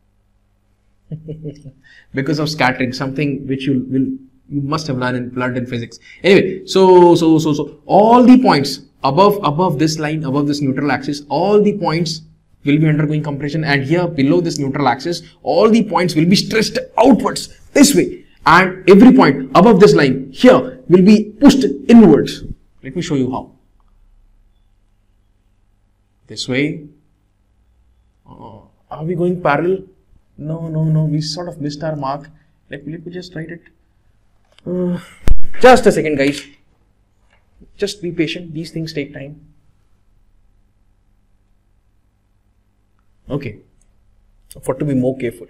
Because of scattering, something which you will you must have learned in learned in physics. Anyway, so so so so all the points above above this line, above this neutral axis, all the points will be undergoing compression, and here below this neutral axis, all the points will be stressed outwards this way, and every point above this line here will be pushed inwards. Let me show you how. This way. Uh, are we going parallel? No, no, no. We sort of missed our mark. Let me, let me just write it. Uh, just a second, guys. Just be patient. These things take time. Okay, for to be more careful.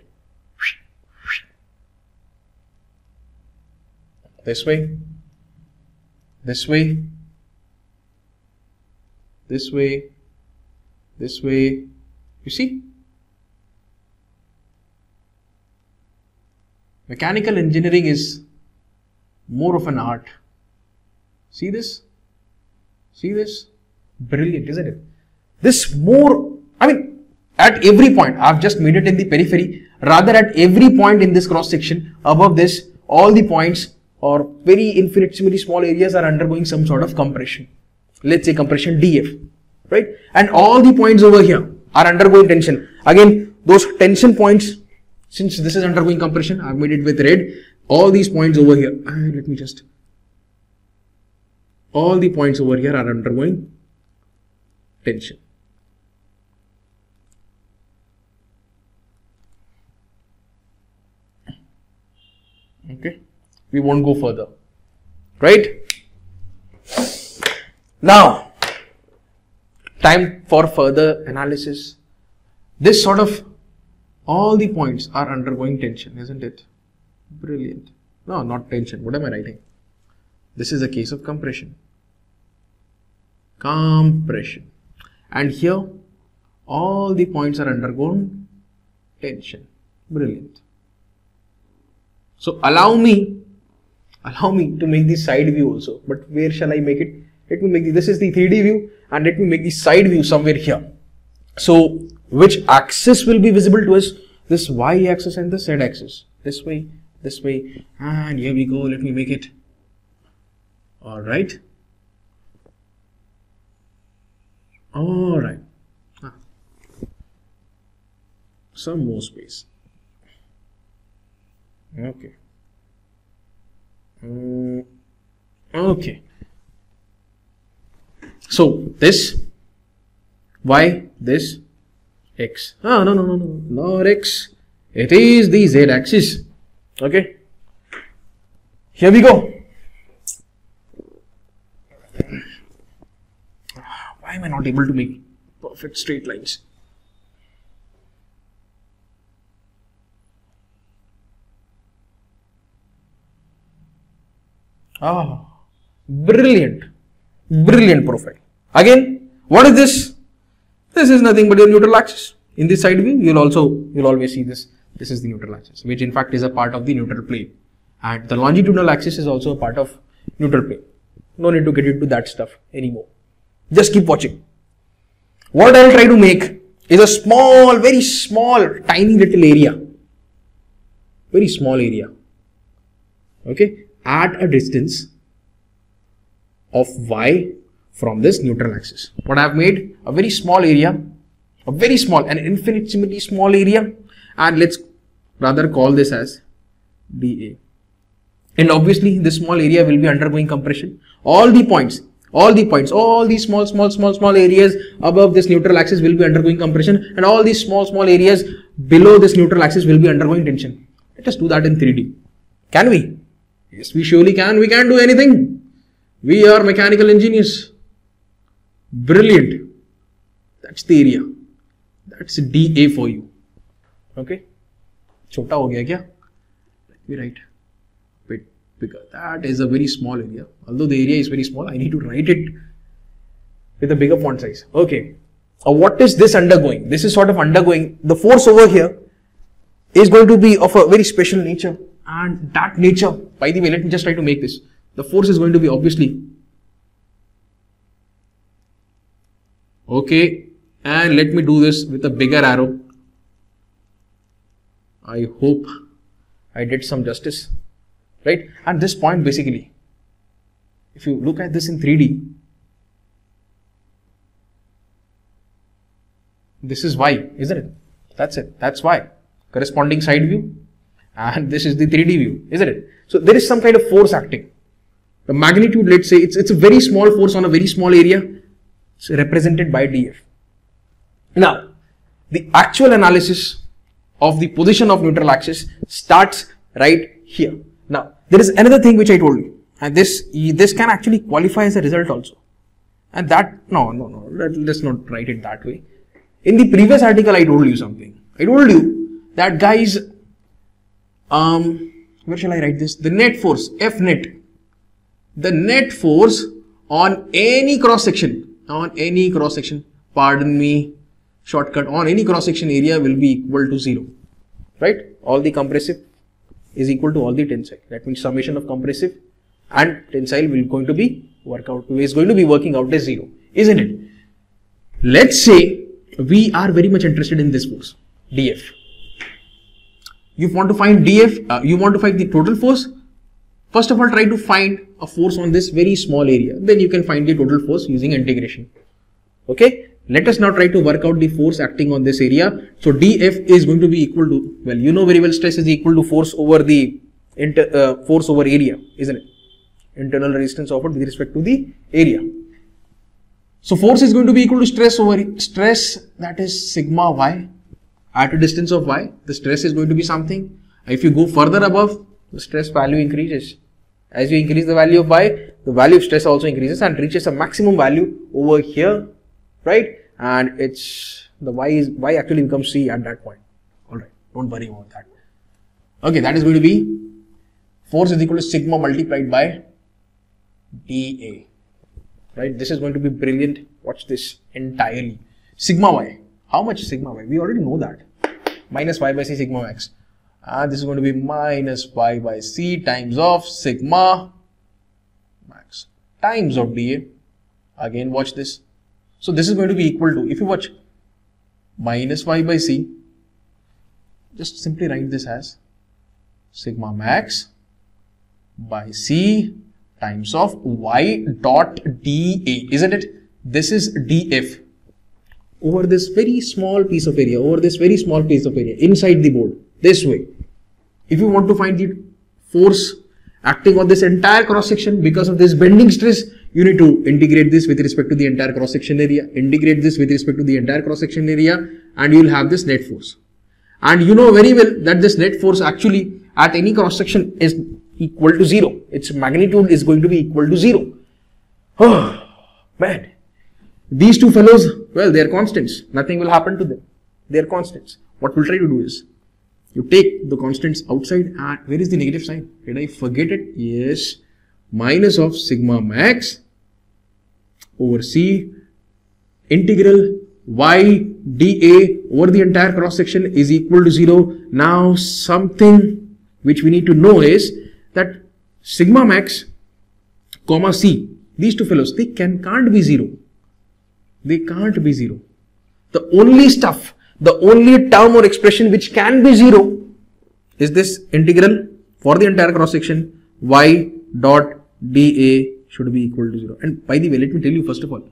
This way, this way, this way, this way. You see? Mechanical engineering is more of an art. See this? See this? Brilliant, isn't it? This more, I mean, at every point, I've just made it in the periphery. Rather, at every point in this cross section, above this, all the points or very infinitesimally small areas are undergoing some sort of compression. Let's say compression D F, right? And all the points over here are undergoing tension. Again, those tension points, since this is undergoing compression, I've made it with red. All these points over here, uh, let me just, all the points over here are undergoing tension. Okay, we won't go further, right? Now, time for further analysis. This sort of, all the points are undergoing tension, isn't it? Brilliant. No, not tension. What am I writing? This is a case of compression. Compression. And here, all the points are undergoing tension. Brilliant. So allow me, allow me to make the side view also. But where shall I make it? Let me make the, this is the three D view, and let me make the side view somewhere here. So which axis will be visible to us? This y axis and the z axis. This way, this way, and here we go. Let me make it. All right. All right. Ah. Some more space. Okay. Mm, okay. So this y, this x. Ah, no, no, no, no, not x. It is the z axis. Okay. Here we go. Why am I not able to make perfect straight lines? Ah, brilliant, brilliant profile. Again, what is this? This is nothing but your neutral axis. In this side view, you'll also, you'll always see this. This is the neutral axis, which in fact is a part of the neutral plane. And the longitudinal axis is also a part of neutral plane. No need to get into that stuff anymore. Just keep watching. What I will try to make is a small, very small, tiny little area. Very small area. Okay. At a distance of y from this neutral axis. What I have made? A very small area. A very small, an infinitesimally small area. And let's rather call this as dA. And obviously this small area will be undergoing compression. All the points, all the points, all these small, small, small, small areas above this neutral axis will be undergoing compression, and all these small, small areas below this neutral axis will be undergoing tension. Let us do that in three D. Can we? Yes, we surely can. We can do anything. We are mechanical engineers. Brilliant. That's the area. That's dA for you. Okay. Chota ho gaya kya? Let me write bit bigger. That is a very small area. Although the area is very small, I need to write it with a bigger font size. Okay. Uh, what is this undergoing? This is sort of undergoing. The force over here is going to be of a very special nature. And that nature, by the way, let me just try to make this. The force is going to be obviously. Okay. And let me do this with a bigger arrow. I hope I did some justice. Right? At this point, basically, if you look at this in three D, this is y, isn't it? That's it. That's y. Corresponding side view. And this is the three D view, isn't it? So there is some kind of force acting. The magnitude, let's say, it's, it's a very small force on a very small area. It's represented by dF. Now, the actual analysis of the position of neutral axis starts right here. Now, there is another thing which I told you, and this this can actually qualify as a result also. And that, no, no, no, let, let's not write it that way. In the previous article, I told you something. I told you that guys, um, where shall I write this? The net force, F net, the net force on any cross section, on any cross section, pardon me, shortcut, on any cross section area will be equal to zero, right? All the compressive is equal to all the tensile. That means summation of compressive and tensile will going to be work out is going to be working out as zero, isn't it? Let's say we are very much interested in this force, D F. You want to find D F, uh, you want to find the total force. First of all, try to find a force on this very small area. Then you can find the total force using integration. Okay. Let us now try to work out the force acting on this area. So D F is going to be equal to, well, you know very well, stress is equal to force over the inter, uh, force over area, isn't it? Internal resistance offered with respect to the area. So force is going to be equal to stress over stress, that is sigma y. At a distance of y, the stress is going to be something. If you go further above, the stress value increases. As you increase the value of y, the value of stress also increases and reaches a maximum value over here, right? And it's the y is y actually becomes c at that point. All right, don't worry about that. Okay, that is going to be force is equal to sigma multiplied by dA. Right? This is going to be brilliant. Watch this entirely. Sigma y. How much sigma y? We already know that. Minus y by c sigma max. And this is going to be minus y by c times of sigma max times of dA. Again, watch this. So this is going to be equal to, if you watch, minus y by c, just simply write this as sigma max by c times of y dot dA, isn't it? This is dF over this very small piece of area, over this very small piece of area inside the board, this way. If you want to find the force acting on this entire cross section because of this bending stress, you need to integrate this with respect to the entire cross section area, integrate this with respect to the entire cross section area, and you will have this net force. And you know very well that this net force actually at any cross section is equal to zero. Its magnitude is going to be equal to zero. Oh, man. These two fellows, well, they are constants. Nothing will happen to them. They are constants. What we'll try to do is, you take the constants outside and where is the negative sign? Did I forget it? Yes. Minus of sigma max over C integral y dA over the entire cross section is equal to zero. Now something which we need to know is that sigma max comma C, these two fellows, they can, can't be zero. They can't be zero. The only stuff, the only term or expression which can be zero is this integral for the entire cross section y dot dA should be equal to zero. And by the way, let me tell you first of all,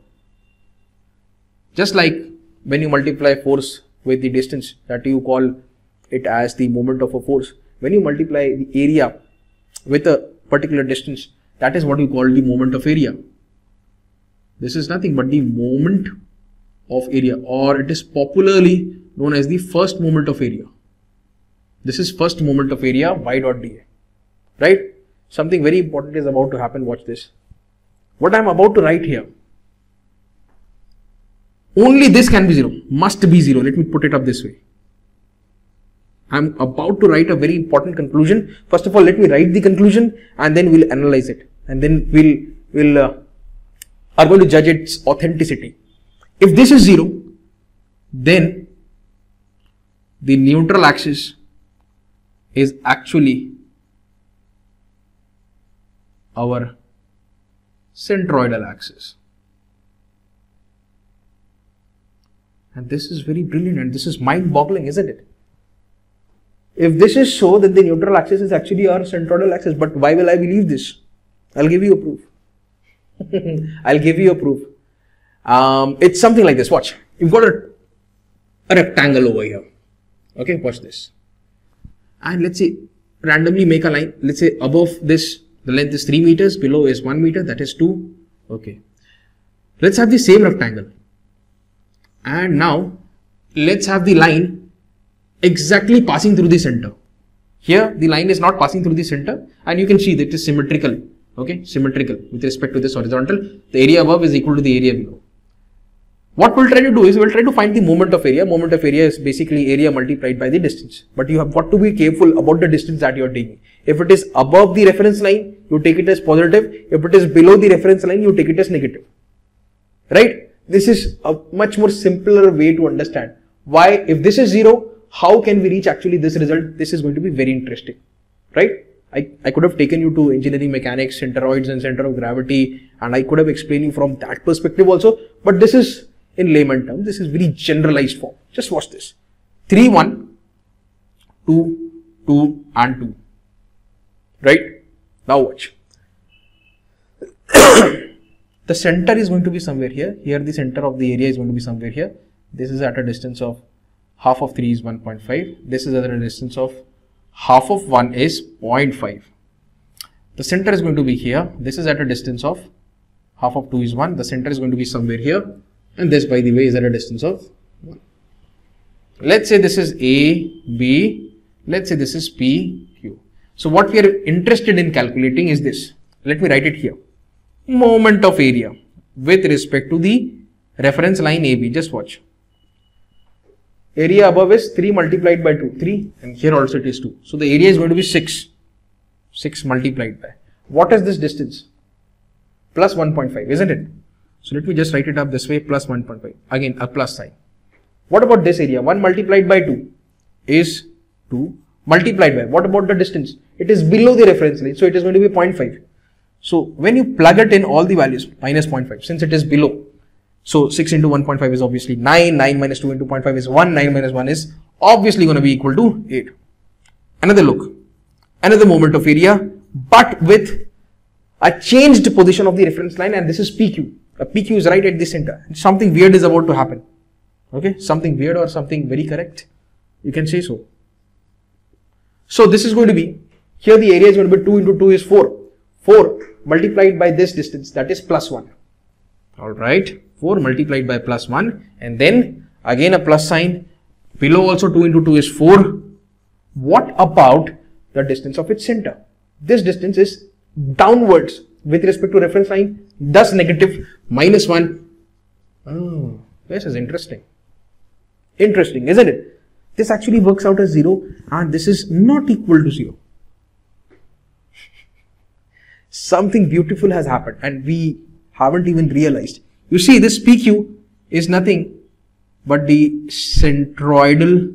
just like when you multiply force with the distance, that you call it as the moment of a force. When you multiply the area with a particular distance, that is what you call the moment of area. This is nothing but the moment of area, or it is popularly known as the first moment of area. This is first moment of area y dot dA, right? Something very important is about to happen. Watch this. What I am about to write here, only this can be zero, must be zero. Let me put it up this way. I am about to write a very important conclusion. First of all, let me write the conclusion and then we'll analyze it, and then we'll we'll uh, are going to judge its authenticity. If this is zero, then the neutral axis is actually our centroidal axis. And this is very brilliant and this is mind-boggling, isn't it? If this is so, then the neutral axis is actually our centroidal axis. But why will I believe this? I'll give you a proof. I'll give you a proof. Um, it's something like this. Watch. You've got a, a rectangle over here. Okay, watch this. And let's say randomly make a line. Let's say above this, the length is three meters, below is one meter, that is two. Okay. Let's have the same rectangle. And now let's have the line exactly passing through the center. Here the line is not passing through the center, and you can see that it is symmetrical. Okay, symmetrical with respect to this horizontal. The area above is equal to the area below. What we'll try to do is we'll try to find the moment of area. Moment of area is basically area multiplied by the distance. But you have got to be careful about the distance that you are taking. If it is above the reference line, you take it as positive. If it is below the reference line, you take it as negative. Right? This is a much more simpler way to understand. Why, if this is zero, how can we reach actually this result? This is going to be very interesting. Right? I, I could have taken you to engineering mechanics, centroids and center of gravity, and I could have explained you from that perspective also. But this is, in layman terms, this is very generalized form. Just watch this. three, one, two, two and two. Right? Now watch. The center is going to be somewhere here. Here the center of the area is going to be somewhere here. This is at a distance of half of three is one point five. This is at a distance of half of one is zero point five. The center is going to be here. This is at a distance of half of two is one. The center is going to be somewhere here. And this, by the way, is at a distance of one. Let's say this is A, B. Let's say this is P, Q. So what we are interested in calculating is this. Let me write it here. Moment of area with respect to the reference line A B. Just watch. Area above is three multiplied by two. three. And here also it is two. So the area is going to be six. six multiplied by. What is this distance? Plus one point five, isn't it? So let me just write it up this way, plus one point five. Again, a plus sign. What about this area? one multiplied by two is two multiplied by. What about the distance? It is below the reference line. So it is going to be zero point five. So when you plug it in all the values, minus zero point five, since it is below. So six into one point five is obviously nine. nine minus two into zero point five is one. nine minus one is obviously going to be equal to eight. Another look. Another moment of area, but with a changed position of the reference line, and this is P Q. A P Q is right at the center. Something weird is about to happen. Okay, something weird or something very correct. You can say so. So this is going to be, here the area is going to be two into two is four. four multiplied by this distance, that is plus one. Alright, four multiplied by plus one, and then again a plus sign. Below also two into two is four. What about the distance of its center? This distance is downwards with respect to reference line, thus negative minus one. Oh, this is interesting. Interesting, isn't it? This actually works out as zero, and this is not equal to zero. Something beautiful has happened, and we haven't even realized. You see, this P Q is nothing but the centroidal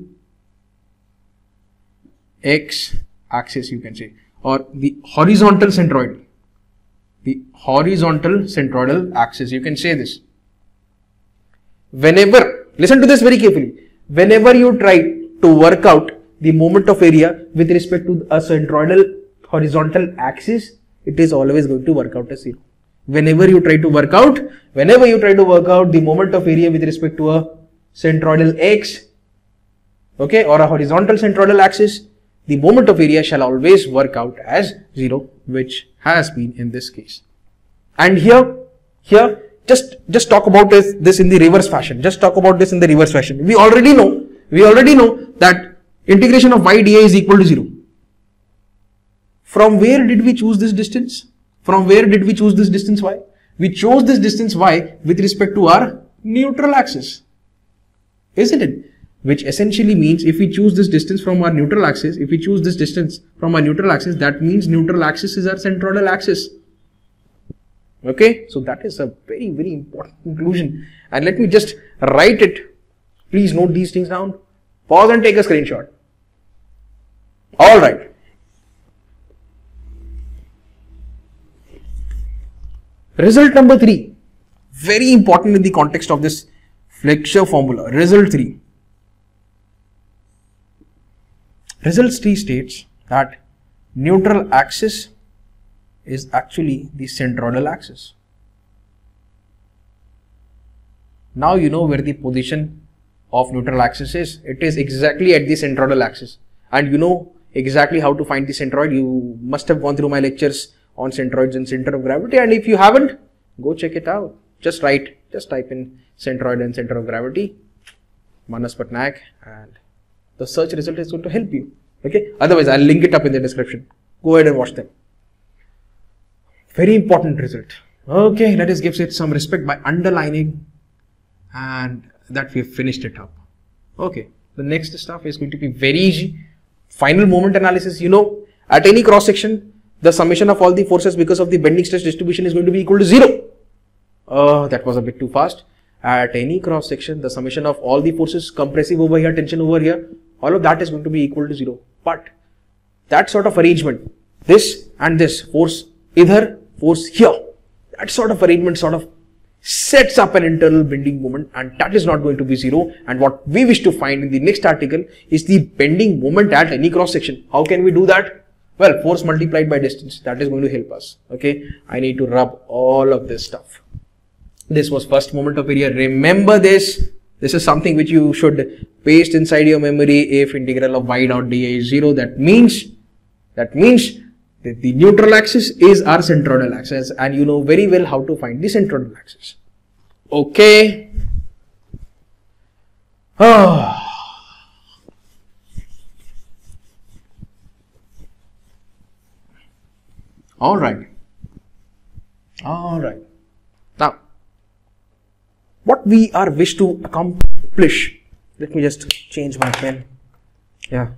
x-axis, you can say, or the horizontal centroid. The horizontal centroidal axis, you can say this. Whenever, listen to this very carefully, whenever you try to work out the moment of area with respect to a centroidal horizontal axis, it is always going to work out as zero. Whenever you try to work out, whenever you try to work out the moment of area with respect to a centroidal x, okay, or a horizontal centroidal axis, the moment of area shall always work out as zero, which has been in this case. And here, here, just, just talk about this, this in the reverse fashion. Just talk about this in the reverse fashion. We already know, we already know that integration of y dA is equal to zero. From where did we choose this distance? From where did we choose this distance y? We chose this distance y with respect to our neutral axis, isn't it? Which essentially means if we choose this distance from our neutral axis, if we choose this distance from our neutral axis, that means neutral axis is our centroidal axis. Okay, so that is a very, very important conclusion. And let me just write it. Please note these things down. Pause and take a screenshot. All right. Result number three, very important in the context of this Fletcher formula. Result three. Result three states that neutral axis is actually the centroidal axis. Now you know where the position of neutral axis is. It is exactly at the centroidal axis, and you know exactly how to find the centroid. You must have gone through my lectures on centroids and center of gravity, and if you haven't, go check it out. Just write, just type in centroid and center of gravity, Manas Patnaik, and the search result is going to help you. Okay, otherwise I'll link it up in the description. Go ahead and watch them. Very important result. Okay, let us give it some respect by underlining and that we have finished it up. Okay, the next stuff is going to be very easy. Final moment analysis. You know, at any cross section, the summation of all the forces because of the bending stress distribution is going to be equal to zero. Uh, that was a bit too fast. At any cross section, the summation of all the forces, compressive over here, tension over here, all of that is going to be equal to zero. But that sort of arrangement, this and this force, either force here, that sort of arrangement sort of sets up an internal bending moment, and that is not going to be zero. And what we wish to find in the next article is the bending moment at any cross section. How can we do that? Well, force multiplied by distance, that is going to help us. Okay, I need to rub all of this stuff. This was first moment of area. Remember this. This is something which you should paste inside your memory. If integral of y dot dA is zero, that means that means that the neutral axis is our centroidal axis, and you know very well how to find the centroidal axis. Okay. Oh. All right. All right. Now, what we are wish to accomplish, let me just change my pen. Yeah.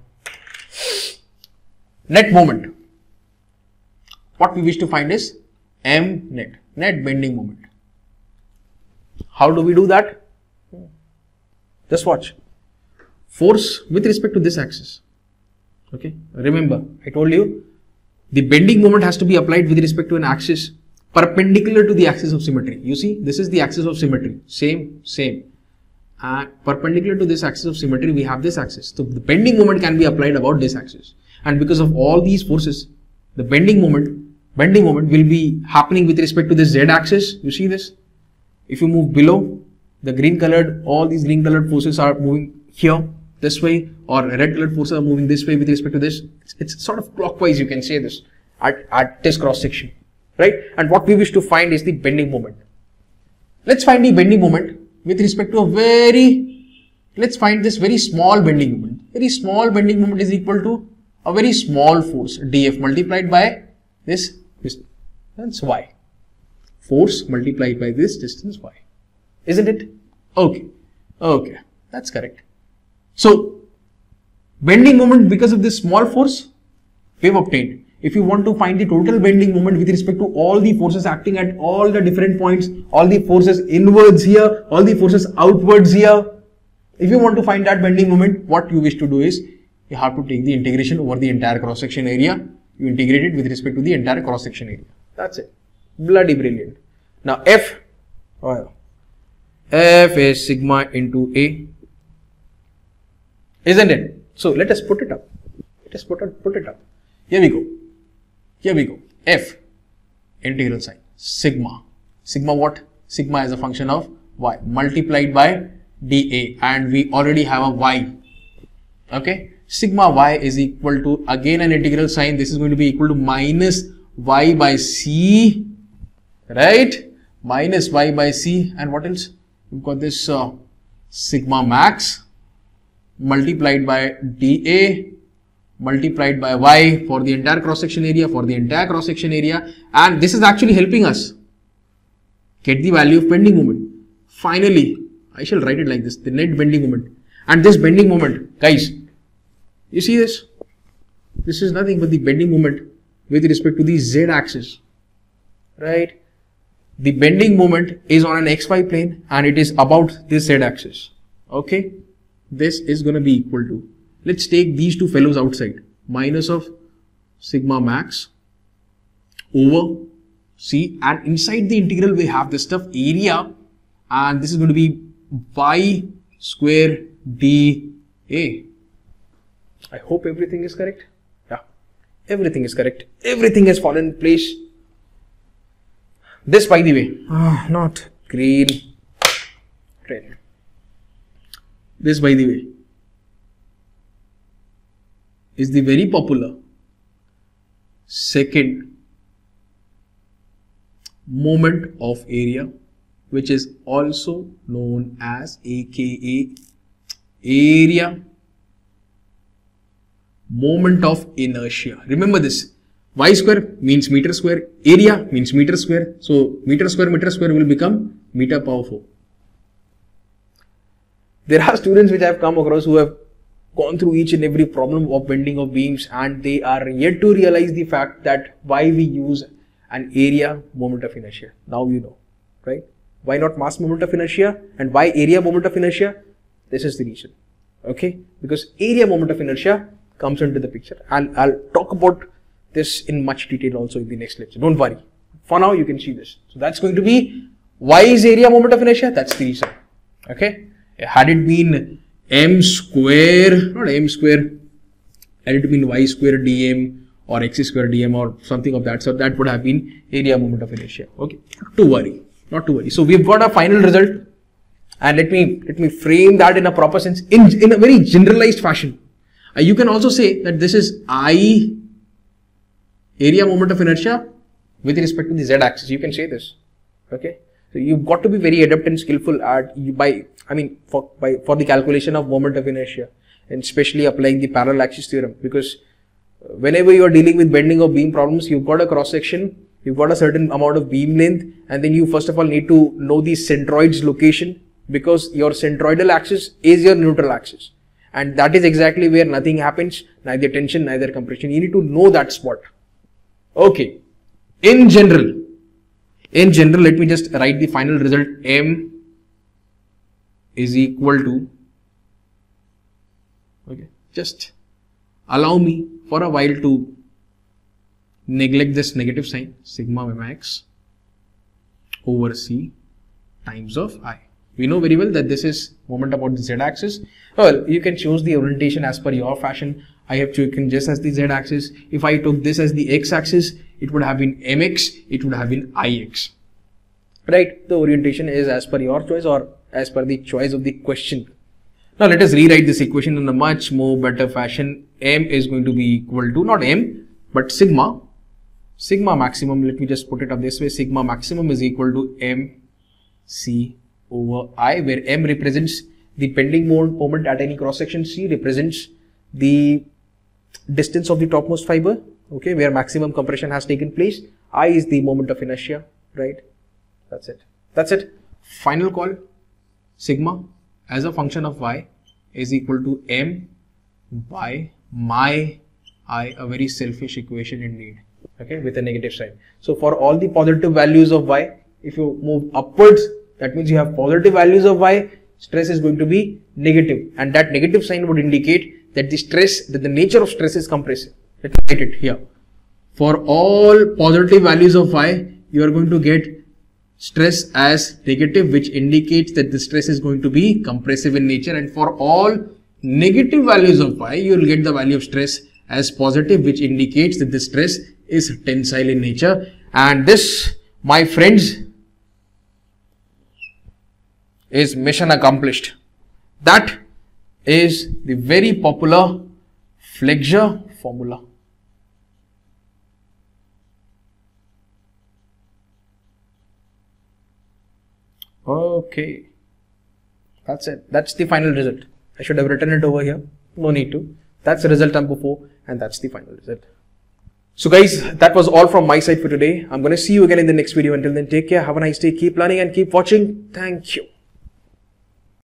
Net moment. What we wish to find is M net, net bending moment. How do we do that? Just watch. Force with respect to this axis. Okay. Remember, I told you the bending moment has to be applied with respect to an axis perpendicular to the axis of symmetry. You see, this is the axis of symmetry. Same, same. Uh, perpendicular to this axis of symmetry, we have this axis. So the bending moment can be applied about this axis. And because of all these forces, the bending moment, bending moment will be happening with respect to this z axis. You see this? If you move below, the green colored, all these green colored forces are moving here, this way, or red colored forces are moving this way with respect to this. It's, it's sort of clockwise, you can say this, at, at this cross section. Right? And what we wish to find is the bending moment. Let's find the bending moment with respect to a very, let's find this very small bending moment. Very small bending moment is equal to a very small force, dF, multiplied by this distance y. Force multiplied by this distance y. Isn't it? Okay. Okay. That's correct. So, bending moment because of this small force, we have obtained. If you want to find the total bending moment with respect to all the forces acting at all the different points, all the forces inwards here, all the forces outwards here, if you want to find that bending moment, what you wish to do is, you have to take the integration over the entire cross section area. You integrate it with respect to the entire cross section area. That's it. Bloody brilliant. Now F, oh, F is sigma into A, isn't it? So let us put it up. Let us put it, put it up. Here we go. Here we go. F, integral sign, sigma. Sigma what? Sigma is a function of y multiplied by dA, and we already have a y. Okay. Sigma y is equal to, again an integral sign, this is going to be equal to minus y by c, right? Minus y by c, and what else? We've got this uh, sigma max multiplied by dA multiplied by y for the entire cross section area, for the entire cross section area, and this is actually helping us get the value of bending moment. Finally, I shall write it like this, the net bending moment. And this bending moment, guys, you see this? This is nothing but the bending moment with respect to the z axis, right? The bending moment is on an xy plane and it is about this z axis. Okay, this is going to be equal to, let's take these two fellows outside, minus of sigma max over c, and inside the integral we have this stuff area, and this is going to be y square dA. I hope everything is correct. Yeah, everything is correct. Everything has fallen in place. This, by the way, ah, not green, red. This, by the way, is the very popular second moment of area, which is also known as aka area moment of inertia. Remember this, y square means meter square, area means meter square, so meter square meter square will become meter power four. There are students which I have come across who have gone through each and every problem of bending of beams, and they are yet to realize the fact that why we use an area moment of inertia. Now you know, right? Why not mass moment of inertia, and why area moment of inertia? This is the reason. Okay, because area moment of inertia comes into the picture. I'll, I'll talk about this in much detail also in the next lecture. Don't worry. For now, you can see this. So that's going to be why is area moment of inertia? That's the reason. Okay. Had it been m square, not m square, had it been y square dm or x square dm or something of that sort, that would have been area moment of inertia. Okay. Not to worry. Not to worry. So we've got a final result, and let me let me frame that in a proper sense, in in a very generalized fashion. Uh, you can also say that this is I area moment of inertia with respect to the z-axis. You can say this. Okay. So you've got to be very adept and skillful at you by I mean for by for the calculation of moment of inertia, and especially applying the parallel axis theorem, because whenever you are dealing with bending of beam problems, you've got a cross section, you've got a certain amount of beam length, and then you first of all need to know the centroid's location, because your centroidal axis is your neutral axis, and that is exactly where nothing happens, neither tension, neither compression. You need to know that spot. Okay. In general, in general, let me just write the final result. M is equal to, okay, just allow me for a while to neglect this negative sign, sigma max over C times of I. We know very well that this is moment about the z-axis. Well, you can choose the orientation as per your fashion. I have taken just as the z-axis. If I took this as the x-axis, it would have been mx, it would have been ix. Right? The orientation is as per your choice or as per the choice of the question. Now let us rewrite this equation in a much more better fashion. M is going to be equal to, not M, but sigma. Sigma maximum, let me just put it up this way. Sigma maximum is equal to mc over I, where M represents the bending moment at any cross section. C represents the distance of the topmost fiber, okay, where maximum compression has taken place. I is the moment of inertia, right? That's it. That's it. Final call. Sigma as a function of y is equal to m by my I, a very selfish equation indeed, okay, with a negative sign. So for all the positive values of y, if you move upwards, that means you have positive values of y, stress is going to be negative, and that negative sign would indicate that the stress, that the nature of stress is compressive. Let me write it here. For all positive values of y, you are going to get stress as negative, which indicates that the stress is going to be compressive in nature, and for all negative values of y, you will get the value of stress as positive, which indicates that the stress is tensile in nature. And this, my friends, is mission accomplished. That is the very popular flexure formula. Okay, that's it. That's the final result. I should have written it over here. No need to. That's the result number four, and that's the final result. So guys, that was all from my side for today. I'm going to see you again in the next video. Until then, take care. Have a nice day. Keep learning and keep watching. Thank you.